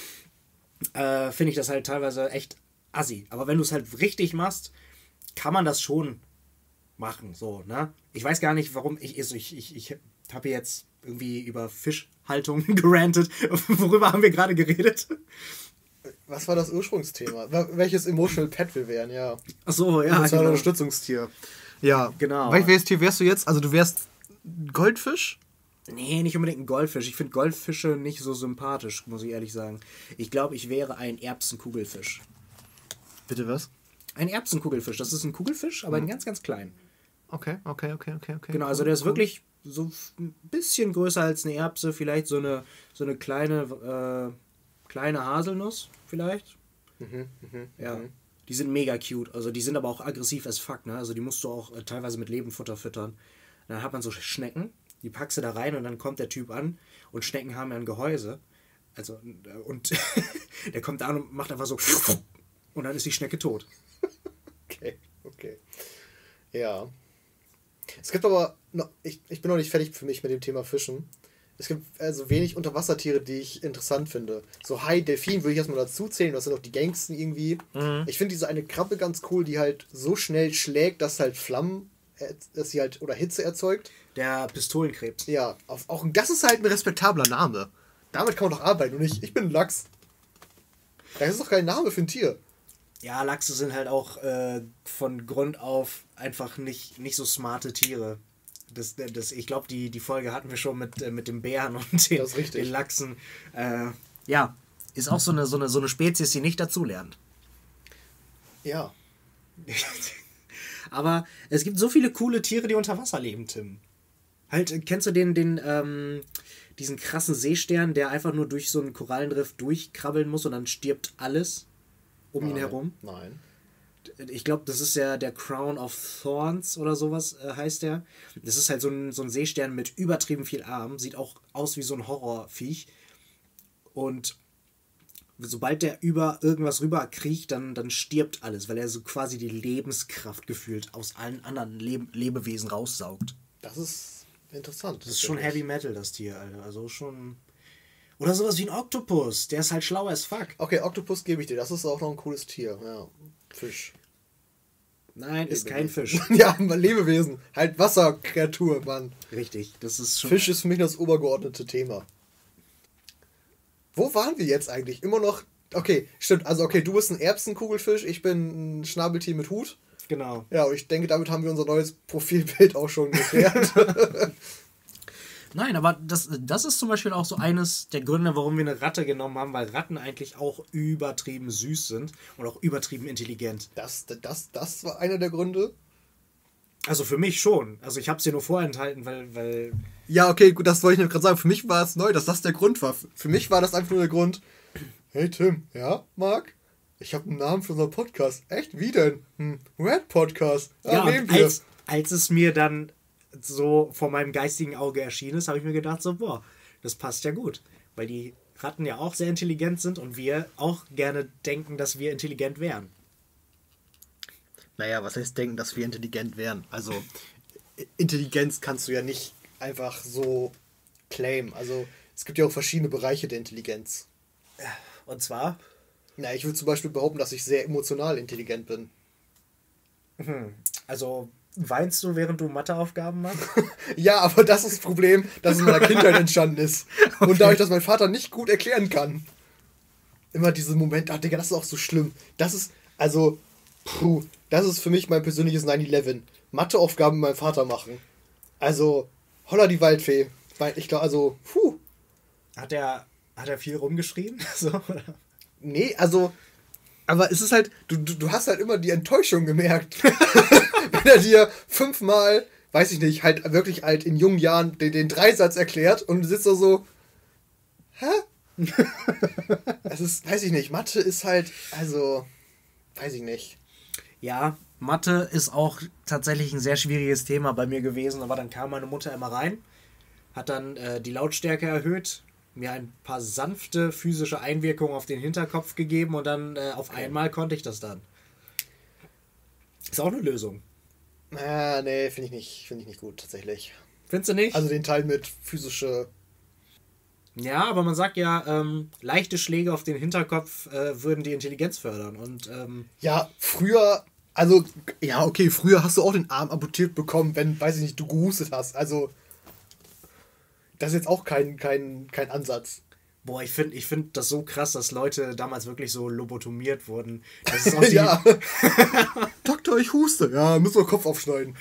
Speaker 1: äh, finde ich das halt teilweise echt assi. Aber wenn du es halt richtig machst, kann man das schon machen. So, ne? Ich weiß gar nicht, warum ich ich, ich, ich habe jetzt irgendwie über Fischhaltung gerantet. Worüber haben wir gerade geredet?
Speaker 2: Was war das Ursprungsthema? Welches Emotional Pet wir wären, ja.
Speaker 1: Ach so, ja.
Speaker 2: Das war ein Unterstützungstier. Ja,
Speaker 1: genau.
Speaker 2: Welches Tier wärst du jetzt? Also du wärst Goldfisch?
Speaker 1: Nee, nicht unbedingt ein Goldfisch. Ich finde Goldfische nicht so sympathisch, muss ich ehrlich sagen. Ich glaube, ich wäre ein Erbsenkugelfisch.
Speaker 2: Bitte was?
Speaker 1: Ein Erbsenkugelfisch. Das ist ein Kugelfisch, aber mhm. ein ganz, ganz klein.
Speaker 2: Okay, okay, okay, okay, okay.
Speaker 1: Genau, also der ist wirklich so ein bisschen größer als eine Erbse. Vielleicht so eine, so eine kleine... Äh, Kleine Haselnuss vielleicht. Mhm, mh, ja. Mh. Die sind mega cute. Also die sind aber auch aggressiv as fuck, ne? Also die musst du auch äh, teilweise mit Lebenfutter füttern. Dann hat man so Schnecken, die packst du da rein und dann kommt der Typ an und Schnecken haben ja ein Gehäuse. Also und der kommt an und macht einfach so und dann ist die Schnecke tot.
Speaker 2: Okay, okay. Ja. Es gibt aber noch, ich, ich bin noch nicht fertig für mich mit dem Thema Fischen. Es gibt also wenig Unterwassertiere, die ich interessant finde. So Hai, Delfin würde ich erstmal dazu zählen, das sind auch die gängigsten irgendwie. Mhm. Ich finde diese eine Krabbe ganz cool, die halt so schnell schlägt, dass halt Flammen, dass sie halt, oder Hitze erzeugt.
Speaker 1: Der Pistolenkrebs.
Speaker 2: Ja, auf, auch das ist halt ein respektabler Name. Damit kann man doch arbeiten und nicht, ich bin ein Lachs. Das ist doch kein Name für ein Tier.
Speaker 1: Ja, Lachse sind halt auch äh, von Grund auf einfach nicht, nicht so smarte Tiere. Das, das, ich glaube, die, die Folge hatten wir schon mit, äh, mit dem Bären und den, den Lachsen. Äh, ja, ist auch so eine, so, eine, so eine Spezies, die nicht dazulernt.
Speaker 2: Ja.
Speaker 1: Aber es gibt so viele coole Tiere, die unter Wasser leben, Tim. Halt, kennst du den, den, ähm, diesen krassen Seestern, der einfach nur durch so einen Korallenriff durchkrabbeln muss und dann stirbt alles um
Speaker 2: Nein.
Speaker 1: ihn herum?
Speaker 2: Nein.
Speaker 1: Ich glaube, das ist ja der Crown of Thorns oder sowas äh, heißt der. Das ist halt so ein, so ein Seestern mit übertrieben viel Arm. Sieht auch aus wie so ein Horrorviech. Und sobald der über irgendwas rüber kriecht, dann, dann stirbt alles, weil er so quasi die Lebenskraft gefühlt aus allen anderen Leb Lebewesen raussaugt.
Speaker 2: Das ist interessant.
Speaker 1: Das ist schon Heavy Metal, das Tier, Alter. Also schon... Oder sowas wie ein Oktopus. Der ist halt schlau as fuck.
Speaker 2: Okay, Oktopus gebe ich dir. Das ist auch noch ein cooles Tier. Ja, Fisch.
Speaker 1: Nein, ist kein Fisch.
Speaker 2: Ja, Lebewesen. Halt Wasserkreatur, Mann.
Speaker 1: Richtig, das ist schon...
Speaker 2: Fisch ist für mich das obergeordnete Thema. Wo waren wir jetzt eigentlich? Immer noch... Okay, stimmt. Also okay, du bist ein Erbsenkugelfisch, ich bin ein Schnabeltier mit Hut.
Speaker 1: Genau.
Speaker 2: Ja, und ich denke, damit haben wir unser neues Profilbild auch schon geklärt.
Speaker 1: Nein, aber das, das ist zum Beispiel auch so eines der Gründe, warum wir eine Ratte genommen haben, weil Ratten eigentlich auch übertrieben süß sind und auch übertrieben intelligent.
Speaker 2: Das, das, das war einer der Gründe?
Speaker 1: Also für mich schon. Also ich habe es dir nur vorenthalten, weil, weil...
Speaker 2: Ja, okay, gut, das wollte ich nämlich gerade sagen. Für mich war es neu, dass das der Grund war. Für mich war das einfach nur der Grund. Hey Tim, ja, Marc? Ich habe einen Namen für unseren Podcast. Echt? Wie denn? Hm, Red Podcast. Ja,
Speaker 1: ja,
Speaker 2: nehmen
Speaker 1: und
Speaker 2: wir.
Speaker 1: als, als es mir dann so vor meinem geistigen Auge erschienen ist, habe ich mir gedacht, so, boah, das passt ja gut. Weil die Ratten ja auch sehr intelligent sind und wir auch gerne denken, dass wir intelligent wären.
Speaker 2: Naja, was heißt denken, dass wir intelligent wären? Also, Intelligenz kannst du ja nicht einfach so claimen. Also, es gibt ja auch verschiedene Bereiche der Intelligenz.
Speaker 1: Und zwar?
Speaker 2: Na, ich würde zum Beispiel behaupten, dass ich sehr emotional intelligent bin.
Speaker 1: Hm. Also, weinst du, während du Matheaufgaben machst?
Speaker 2: Ja, aber das ist das Problem, dass es in meiner Kindheit entstanden ist.
Speaker 1: Okay.
Speaker 2: Und dadurch, dass mein Vater nicht gut erklären kann. Immer diese Momente, ach Digga, das ist auch so schlimm. Das ist, also, puh, das ist für mich mein persönliches nine eleven. Matheaufgaben mit meinem Vater machen. Also, holla die Waldfee. Weil ich glaube, also, puh.
Speaker 1: Hat er, hat er viel rumgeschrien? So, oder?
Speaker 2: Nee, also, aber es ist halt, du, du, du hast halt immer die Enttäuschung gemerkt. Wenn er dir fünfmal, weiß ich nicht, halt wirklich halt in jungen Jahren den, den Dreisatz erklärt und du sitzt da so, hä? Es ist, weiß ich nicht, Mathe ist halt, also, weiß ich nicht.
Speaker 1: Ja, Mathe ist auch tatsächlich ein sehr schwieriges Thema bei mir gewesen, aber dann kam meine Mutter immer rein, hat dann äh, die Lautstärke erhöht, mir ein paar sanfte physische Einwirkungen auf den Hinterkopf gegeben und dann äh, auf
Speaker 2: Okay.
Speaker 1: einmal konnte ich das dann. Ist auch eine Lösung.
Speaker 2: Ah, nee, finde ich nicht, finde ich nicht gut, tatsächlich.
Speaker 1: Findest du nicht?
Speaker 2: Also den Teil mit physische...
Speaker 1: Ja, aber man sagt ja, ähm, leichte Schläge auf den Hinterkopf äh, würden die Intelligenz fördern. Und ähm,
Speaker 2: Ja, früher, also, ja, okay, früher hast du auch den Arm amputiert bekommen, wenn, weiß ich nicht, du gehustet hast. Also, das ist jetzt auch kein, kein, kein Ansatz.
Speaker 1: boah, ich finde ich find das so krass, dass Leute damals wirklich so lobotomiert wurden. Das ist auch die,
Speaker 2: Ja. Doktor, ich huste. Ja, müssen wir Kopf aufschneiden.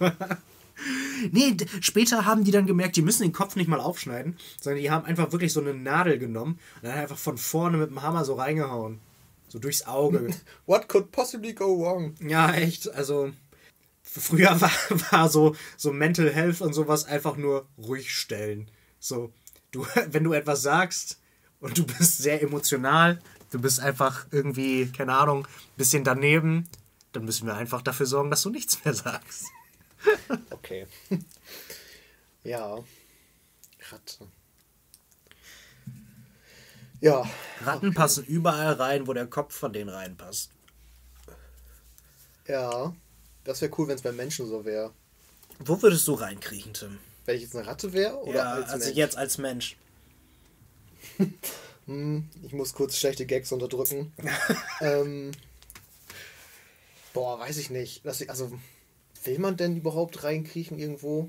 Speaker 1: Nee, d- später haben die dann gemerkt, die müssen den Kopf nicht mal aufschneiden, sondern die haben einfach wirklich so eine Nadel genommen und dann einfach von vorne mit dem Hammer so reingehauen. So durchs Auge.
Speaker 2: What could possibly go wrong?
Speaker 1: Ja, echt. Also, früher war, war so, so Mental Health und sowas einfach nur ruhig stellen. So, du, wenn du etwas sagst und du bist sehr emotional, du bist einfach irgendwie, keine Ahnung, ein bisschen daneben, dann müssen wir einfach dafür sorgen, dass du nichts mehr sagst.
Speaker 2: Okay. Ja. Ratte. Ja.
Speaker 1: Ratten passen überall rein, wo der Kopf von denen reinpasst.
Speaker 2: Ja. Das wäre cool, wenn es beim Menschen so wäre.
Speaker 1: Wo würdest du reinkriechen, Tim?
Speaker 2: Wenn ich jetzt eine Ratte wäre? Oder
Speaker 1: Ja,
Speaker 2: als
Speaker 1: also
Speaker 2: Mensch?
Speaker 1: jetzt als Mensch.
Speaker 2: Hm, ich muss kurz schlechte Gags unterdrücken. ähm, boah, weiß ich nicht. Das, also, will man denn überhaupt reinkriechen irgendwo?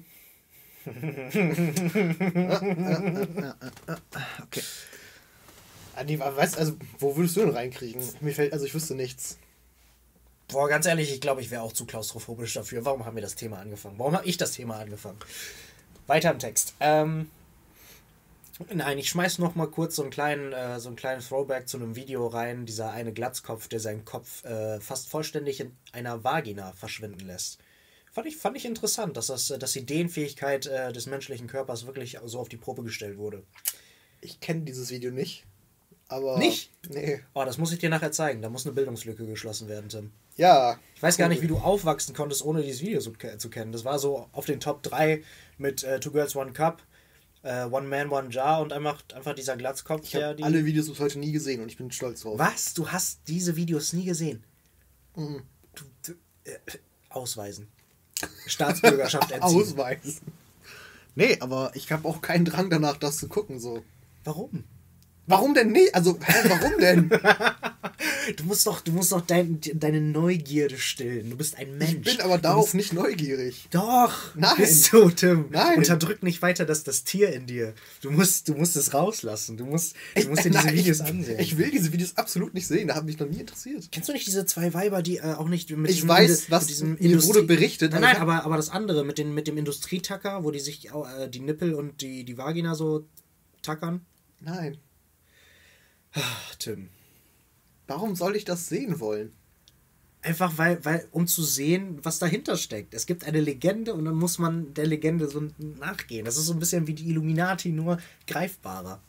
Speaker 1: Okay.
Speaker 2: Ah, nee, weißt, also, wo würdest du denn reinkriechen? Mir fällt, also ich wüsste nichts.
Speaker 1: Boah, ganz ehrlich, ich glaube, ich wäre auch zu klaustrophobisch dafür. Warum haben wir das Thema angefangen? Warum habe ich das Thema angefangen? Weiter im Text. Ähm, nein, ich schmeiß noch mal kurz so einen kleinen, äh, so einen kleinen Throwback zu einem Video rein. Dieser eine Glatzkopf, der seinen Kopf äh, fast vollständig in einer Vagina verschwinden lässt. Fand ich, fand ich interessant, dass, das, dass die Dehnfähigkeit äh, des menschlichen Körpers wirklich so auf die Probe gestellt wurde.
Speaker 2: Ich kenne dieses Video nicht. Aber.
Speaker 1: Nicht?
Speaker 2: Nee.
Speaker 1: Oh, das muss ich dir nachher zeigen. Da muss eine Bildungslücke geschlossen werden, Tim.
Speaker 2: Ja.
Speaker 1: Ich weiß gar
Speaker 2: cool.
Speaker 1: nicht, wie du aufwachsen konntest, ohne dieses Video zu, zu kennen. Das war so auf den Top drei mit äh, Two Girls, One Cup. äh, One Man, One Jar und einfach, einfach dieser Glatzkopf.
Speaker 2: Ich habe
Speaker 1: die...
Speaker 2: alle Videos bis heute nie gesehen und ich bin stolz drauf.
Speaker 1: Was? Du hast diese Videos nie gesehen?
Speaker 2: Mhm.
Speaker 1: Du, du, äh, ausweisen. Staatsbürgerschaft entziehen.
Speaker 2: Ausweisen. Nee, aber ich habe auch keinen Drang danach, das zu gucken. So.
Speaker 1: Warum?
Speaker 2: Warum denn nicht? Also, hä, warum denn?
Speaker 1: Du musst doch, du musst doch dein, deine Neugierde stillen. Du bist ein Mensch.
Speaker 2: Ich bin aber darauf nicht neugierig.
Speaker 1: Doch.
Speaker 2: Nein.
Speaker 1: Bist du, Tim.
Speaker 2: Nein.
Speaker 1: Unterdrück nicht weiter das, das Tier in dir. Du musst, du musst es rauslassen. Du musst, du musst dir diese
Speaker 2: Nein,
Speaker 1: Videos
Speaker 2: ich,
Speaker 1: ansehen.
Speaker 2: Ich will diese Videos absolut nicht sehen. Da hat mich noch nie interessiert.
Speaker 1: Kennst du nicht diese zwei Weiber, die äh, auch nicht mit
Speaker 2: Ich
Speaker 1: diesem,
Speaker 2: weiß,
Speaker 1: mit
Speaker 2: was
Speaker 1: diesem
Speaker 2: mir
Speaker 1: Industrie-
Speaker 2: wurde berichtet.
Speaker 1: Nein,
Speaker 2: aber
Speaker 1: nein,
Speaker 2: ich hab-
Speaker 1: aber, aber das andere mit, den, mit dem Industrietacker, wo die sich äh, die Nippel und die, die Vagina so tackern.
Speaker 2: Nein.
Speaker 1: Ach, Tim.
Speaker 2: Warum soll ich das sehen wollen?
Speaker 1: Einfach weil, weil, um zu sehen, was dahinter steckt. Es gibt eine Legende und dann muss man der Legende so nachgehen. Das ist so ein bisschen wie die Illuminati, nur greifbarer.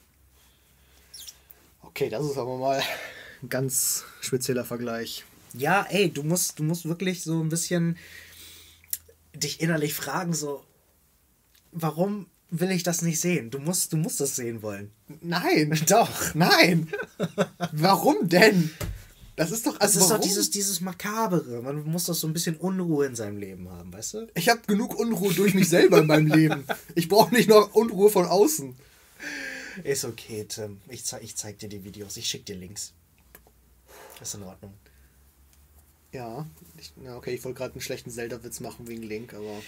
Speaker 2: Okay, das ist aber mal ein ganz spezieller Vergleich.
Speaker 1: Ja, ey, du musst, du musst wirklich so ein bisschen dich innerlich fragen, so, warum will ich das nicht sehen? Du musst, du musst das sehen wollen.
Speaker 2: Nein.
Speaker 1: Doch.
Speaker 2: Nein. Warum denn? Das ist doch...
Speaker 1: Das
Speaker 2: Also
Speaker 1: ist
Speaker 2: warum?
Speaker 1: doch dieses, dieses Makabere. Man muss doch so ein bisschen Unruhe in seinem Leben haben, weißt du?
Speaker 2: Ich habe genug Unruhe durch mich selber in meinem Leben. Ich brauche nicht noch Unruhe von außen.
Speaker 1: Ist okay, Tim. Ich, zeig, ich zeig dir die Videos. Ich schick dir Links. Das ist in Ordnung.
Speaker 2: Ja, ich, ja okay, ich wollte gerade einen schlechten Zelda-Witz machen wegen Link, aber...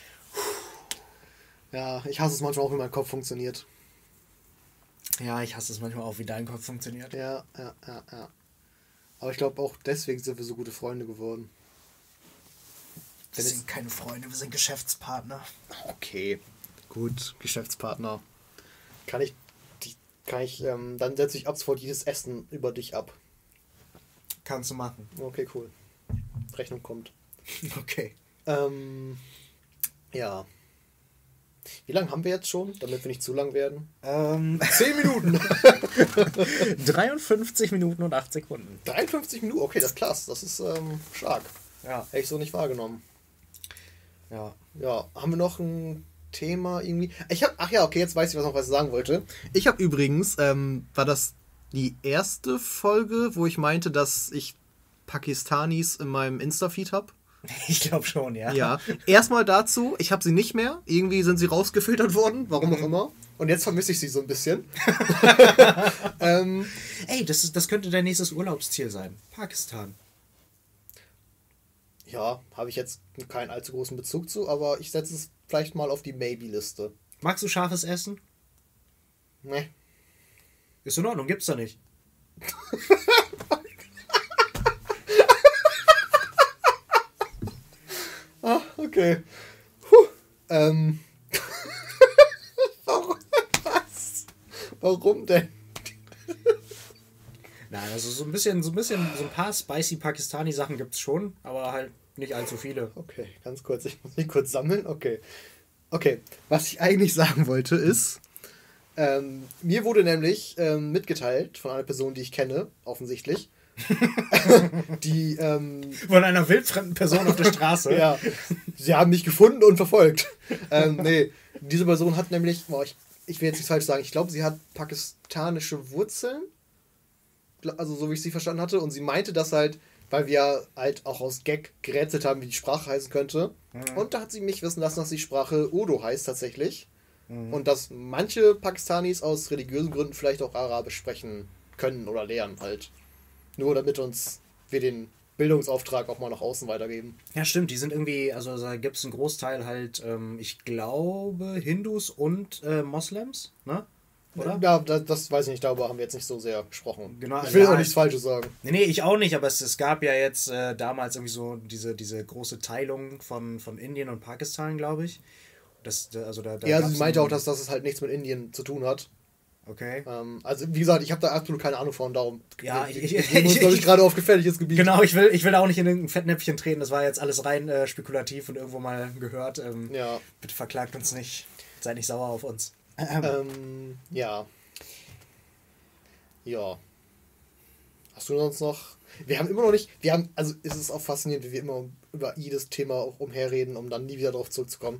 Speaker 2: Ja, ich hasse es manchmal auch, wie mein Kopf funktioniert.
Speaker 1: Ja, ich hasse es manchmal auch, wie dein Kopf funktioniert.
Speaker 2: Ja, ja, ja, ja. Aber ich glaube auch deswegen sind wir so gute Freunde geworden.
Speaker 1: Wir sind keine Freunde, wir sind Geschäftspartner.
Speaker 2: Okay, gut, Geschäftspartner. Kann ich, die, kann ich, ähm, dann setze ich ab sofort jedes Essen über dich ab.
Speaker 1: Kannst du machen.
Speaker 2: Okay, cool. Rechnung kommt.
Speaker 1: Okay.
Speaker 2: Ähm, ja. Wie lange haben wir jetzt schon, damit wir nicht zu lang werden?
Speaker 1: Ähm,
Speaker 2: Zehn Minuten.
Speaker 1: dreiundfünfzig Minuten und acht Sekunden.
Speaker 2: dreiundfünfzig Minuten, okay, das ist klasse. Das ist ähm, stark.
Speaker 1: Ja.
Speaker 2: Hätte ich so nicht wahrgenommen.
Speaker 1: Ja.
Speaker 2: Ja, haben wir noch ein Thema irgendwie? Ich habe, ach ja, okay, jetzt weiß ich, was noch was ich sagen wollte. Ich habe übrigens, ähm, war das die erste Folge, wo ich meinte, dass ich Pakistanis in meinem Insta-Feed habe?
Speaker 1: Ich glaube schon, ja.
Speaker 2: Ja. Erstmal dazu, ich habe sie nicht mehr. Irgendwie sind sie rausgefiltert worden, warum auch immer. Und jetzt vermisse ich sie so ein bisschen. ähm,
Speaker 1: Ey, das, ist, das könnte dein nächstes Urlaubsziel sein. Pakistan.
Speaker 2: ja, habe ich jetzt keinen allzu großen Bezug zu, aber ich setze es vielleicht mal auf die Maybe-Liste.
Speaker 1: Magst du scharfes Essen?
Speaker 2: Nee.
Speaker 1: Ist in Ordnung, gibt's da nicht.
Speaker 2: Ah, okay. Puh. Ähm. Warum, was? Warum denn?
Speaker 1: Nein, also so ein bisschen, so ein bisschen, so ein paar spicy Pakistani-Sachen gibt's schon, aber halt nicht allzu viele.
Speaker 2: Okay, ganz kurz, ich muss mich kurz sammeln. Okay. Okay, was ich eigentlich sagen wollte ist, ähm, mir wurde nämlich ähm, mitgeteilt von einer Person, die ich kenne, offensichtlich, die, ähm,
Speaker 1: Von einer wildfremden Person auf der Straße.
Speaker 2: ja, sie haben mich gefunden und verfolgt. ähm, nee, diese Person hat nämlich, boah, ich, ich will jetzt nichts falsch sagen, ich glaube, sie hat pakistanische Wurzeln, also so wie ich sie verstanden hatte, und sie meinte das halt, weil wir halt auch aus Gag gerätselt haben, wie die Sprache heißen könnte. Mhm. Und da hat sie mich wissen lassen, dass die Sprache Urdu heißt tatsächlich. Mhm. Und dass manche Pakistanis aus religiösen Gründen vielleicht auch Arabisch sprechen können oder lernen halt. Nur damit uns wir den Bildungsauftrag auch mal nach außen weitergeben.
Speaker 1: Ja, stimmt, die sind irgendwie, also da gibt es einen Großteil halt, ähm, ich glaube, Hindus und äh, Moslems, ne? Oder?
Speaker 2: Ja, das, das weiß ich nicht, darüber haben wir jetzt nicht so sehr gesprochen.
Speaker 1: Genau,
Speaker 2: Ich will
Speaker 1: ja,
Speaker 2: auch nichts Falsches sagen.
Speaker 1: Nee, nee, ich auch nicht, aber es, es gab ja jetzt äh, damals irgendwie so diese, diese große Teilung von, von Indien und Pakistan, glaube ich. Das, also da, da
Speaker 2: ja,
Speaker 1: gab's
Speaker 2: sie meinte
Speaker 1: einen,
Speaker 2: auch, dass das halt nichts mit Indien zu tun hat.
Speaker 1: Okay.
Speaker 2: Ähm, also, wie gesagt, ich habe da absolut keine Ahnung von, darum
Speaker 1: Ja,
Speaker 2: wir,
Speaker 1: ich,
Speaker 2: wir
Speaker 1: ich,
Speaker 2: geben uns,
Speaker 1: ich,
Speaker 2: glaube ich, gerade auf gefährliches Gebiet.
Speaker 1: Genau, ich will, ich will da auch nicht in irgendein Fettnäpfchen treten, das war jetzt alles rein äh, spekulativ und irgendwo mal gehört. Ähm,
Speaker 2: Ja.
Speaker 1: Bitte verklagt uns nicht, seid nicht sauer auf uns.
Speaker 2: Ähm, ja. Ja. Hast du sonst noch... Wir haben immer noch nicht... Wir haben... Also es ist auch faszinierend, wie wir immer über jedes Thema auch umherreden, um dann nie wieder darauf zurückzukommen.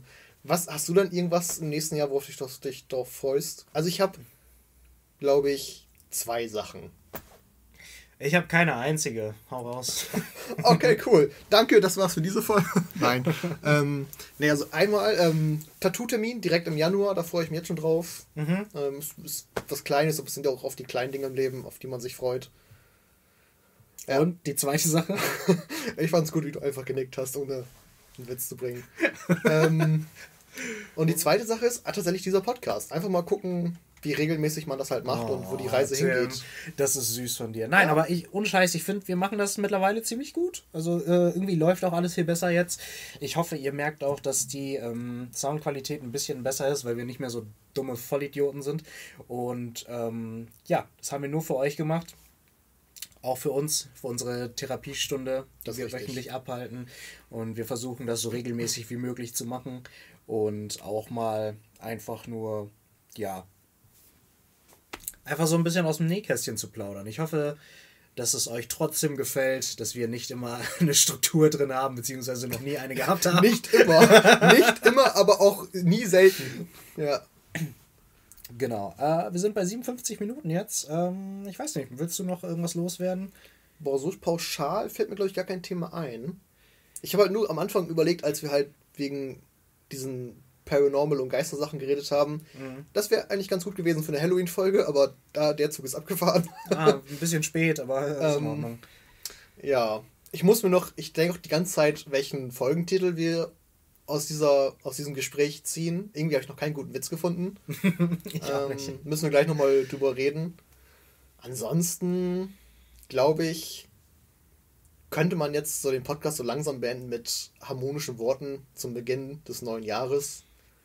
Speaker 2: Was, hast du dann irgendwas im nächsten Jahr, worauf dich, das, dich darauf freust? Also ich habe, glaube ich, zwei Sachen.
Speaker 1: Ich habe keine einzige. Hau raus.
Speaker 2: Okay, cool. Danke, das war's für diese Folge. Nein. ähm, nee, also einmal ähm, Tattoo-Termin direkt im Januar, da freue ich mich jetzt schon drauf. Mhm. Ähm, es ist was Kleines, aber es sind ja auch oft die kleinen Dinge im Leben, auf die man sich freut.
Speaker 1: Ja. Und die zweite Sache?
Speaker 2: Ich fand's gut, wie du einfach genickt hast, ohne einen Witz zu bringen. ähm, und die zweite Sache ist tatsächlich dieser Podcast. Einfach mal gucken, wie regelmäßig man das halt macht oh, und wo die Reise Tim, hingeht.
Speaker 1: Das ist süß von dir. Nein, ja. aber ich, ohne Scheiß, ich finde, wir machen das mittlerweile ziemlich gut. Also äh, irgendwie läuft auch alles viel besser jetzt. Ich hoffe, ihr merkt auch, dass die ähm, Soundqualität ein bisschen besser ist, weil wir nicht mehr so dumme Vollidioten sind. Und ähm, ja, das haben wir nur für euch gemacht. Auch für uns, für unsere Therapiestunde, die wir wöchentlich abhalten. Und wir versuchen das so regelmäßig wie möglich zu machen. Und auch mal einfach nur, ja, einfach so ein bisschen aus dem Nähkästchen zu plaudern. Ich hoffe, dass es euch trotzdem gefällt, dass wir nicht immer eine Struktur drin haben, beziehungsweise noch nie eine gehabt haben.
Speaker 2: Nicht immer. Nicht immer, aber auch nie selten. Ja.
Speaker 1: Genau. Äh, wir sind bei siebenundfünfzig Minuten jetzt. Ähm, ich weiß nicht, willst du noch irgendwas loswerden?
Speaker 2: Boah, so pauschal fällt mir, glaube ich, gar kein Thema ein. Ich habe halt nur am Anfang überlegt, als wir halt wegen diesen Paranormal- und Geistersachen geredet haben, mhm. das wäre eigentlich ganz gut gewesen für eine Halloween-Folge, aber da der Zug ist abgefahren.
Speaker 1: Ah, ein bisschen spät, aber ist in Ordnung.
Speaker 2: Ja, ich muss mir noch, ich denke auch die ganze Zeit, welchen Folgentitel wir aus dieser aus diesem Gespräch ziehen. Irgendwie habe ich noch keinen guten Witz gefunden. ähm, müssen wir gleich nochmal drüber reden. Ansonsten, glaube ich, könnte man jetzt so den Podcast so langsam beenden mit harmonischen Worten zum Beginn des neuen Jahres.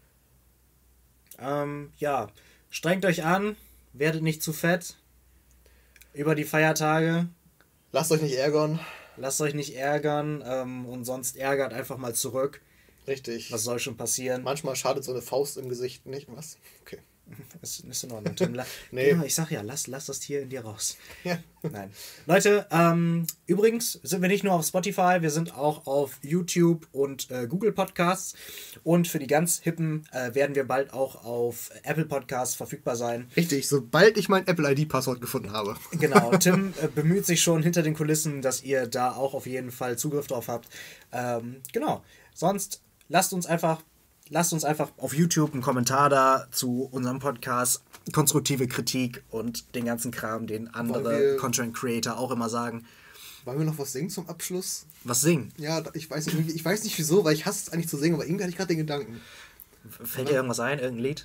Speaker 1: Ähm, ja, strengt euch an, werdet nicht zu fett über die Feiertage.
Speaker 2: Lasst euch nicht ärgern.
Speaker 1: Lasst euch nicht ärgern ähm, und sonst ärgert einfach mal zurück.
Speaker 2: Richtig.
Speaker 1: Was soll schon passieren?
Speaker 2: Manchmal schadet so eine Faust im Gesicht nicht. Was? Okay.
Speaker 1: Das ist in Ordnung, Tim. nee. Genau, ich sag ja, lass, lass das Tier in dir raus. Ja. Nein. Leute, ähm, übrigens sind wir nicht nur auf Spotify, wir sind auch auf YouTube und äh, Google Podcasts. Und für die ganz Hippen äh, werden wir bald auch auf Apple Podcasts verfügbar sein.
Speaker 2: Richtig, sobald ich mein Apple I D-Passwort gefunden habe.
Speaker 1: Genau, Tim äh, bemüht sich schon hinter den Kulissen, dass ihr da auch auf jeden Fall Zugriff drauf habt. Ähm, genau, sonst lasst uns einfach Lasst uns einfach auf YouTube einen Kommentar da zu unserem Podcast, konstruktive Kritik und den ganzen Kram, den andere Content Creator auch immer sagen.
Speaker 2: Wollen wir noch was singen zum Abschluss?
Speaker 1: Was singen?
Speaker 2: Ja, ich weiß nicht, ich weiß nicht wieso, weil ich hasse es eigentlich zu singen, aber irgendwie hatte ich gerade den Gedanken.
Speaker 1: Fällt dir irgendwas ein, irgendein Lied?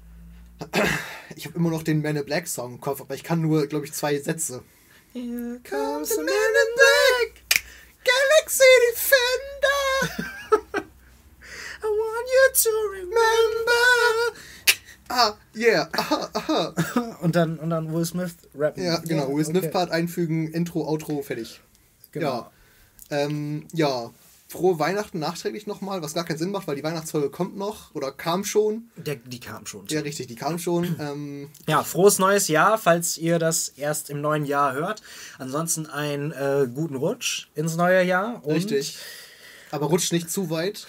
Speaker 2: Ich habe immer noch den Man in Black Song im Kopf, aber ich kann nur, glaube ich, zwei Sätze. Here comes the Man in Black, Galaxy Defender. I want you to remember. Ah, yeah. Aha, aha.
Speaker 1: und, dann, und dann Will Smith rappen.
Speaker 2: Ja, genau. Will Smith okay. Part einfügen, Intro, Outro, fertig. Genau. Ja. Ähm, ja. Frohe Weihnachten nachträglich nochmal, was gar keinen Sinn macht, weil die Weihnachtsfolge kommt noch oder kam schon.
Speaker 1: Der, die kam schon.
Speaker 2: Ja, richtig, die kam schon. ähm,
Speaker 1: ja, frohes neues Jahr, falls ihr das erst im neuen Jahr hört. Ansonsten einen äh, guten Rutsch ins neue Jahr. Und
Speaker 2: richtig. Aber rutscht nicht zu weit.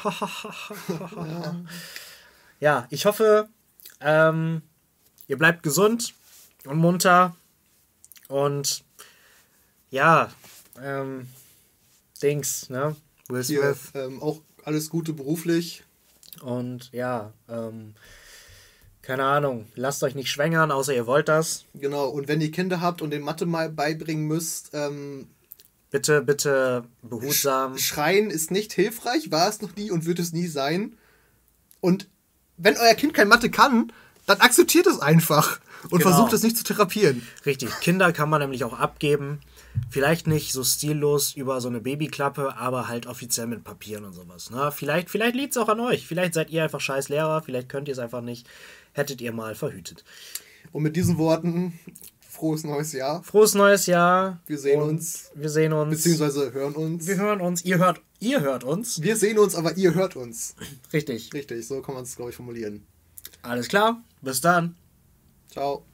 Speaker 1: ja. ja, ich hoffe, ähm, ihr bleibt gesund und munter. Und ja, ähm, Dings, ne?
Speaker 2: Will Smith. Hier, ähm, auch alles Gute beruflich.
Speaker 1: Und ja, ähm, keine Ahnung, lasst euch nicht schwängern, außer ihr wollt das.
Speaker 2: Genau, und wenn ihr Kinder habt und den Mathe mal beibringen müsst, ähm,
Speaker 1: Bitte, bitte behutsam.
Speaker 2: Schreien ist nicht hilfreich, war es noch nie und wird es nie sein. Und wenn euer Kind kein Mathe kann, dann akzeptiert es einfach und genau. versucht es nicht zu therapieren.
Speaker 1: Richtig, Kinder kann man nämlich auch abgeben. Vielleicht nicht so stillos über so eine Babyklappe, aber halt offiziell mit Papieren und sowas. Ne? Vielleicht, vielleicht liegt es auch an euch. Vielleicht seid ihr einfach scheiß Lehrer, vielleicht könnt ihr es einfach nicht. Hättet ihr mal verhütet.
Speaker 2: Und mit diesen Worten... Frohes neues Jahr.
Speaker 1: Frohes neues Jahr.
Speaker 2: Wir sehen uns.
Speaker 1: Wir sehen uns.
Speaker 2: Beziehungsweise hören uns.
Speaker 1: Wir hören uns. Ihr hört, ihr hört uns.
Speaker 2: Wir sehen uns, aber ihr hört uns.
Speaker 1: Richtig.
Speaker 2: Richtig, so kann man es, glaube ich, formulieren.
Speaker 1: Alles klar. Bis dann.
Speaker 2: Ciao.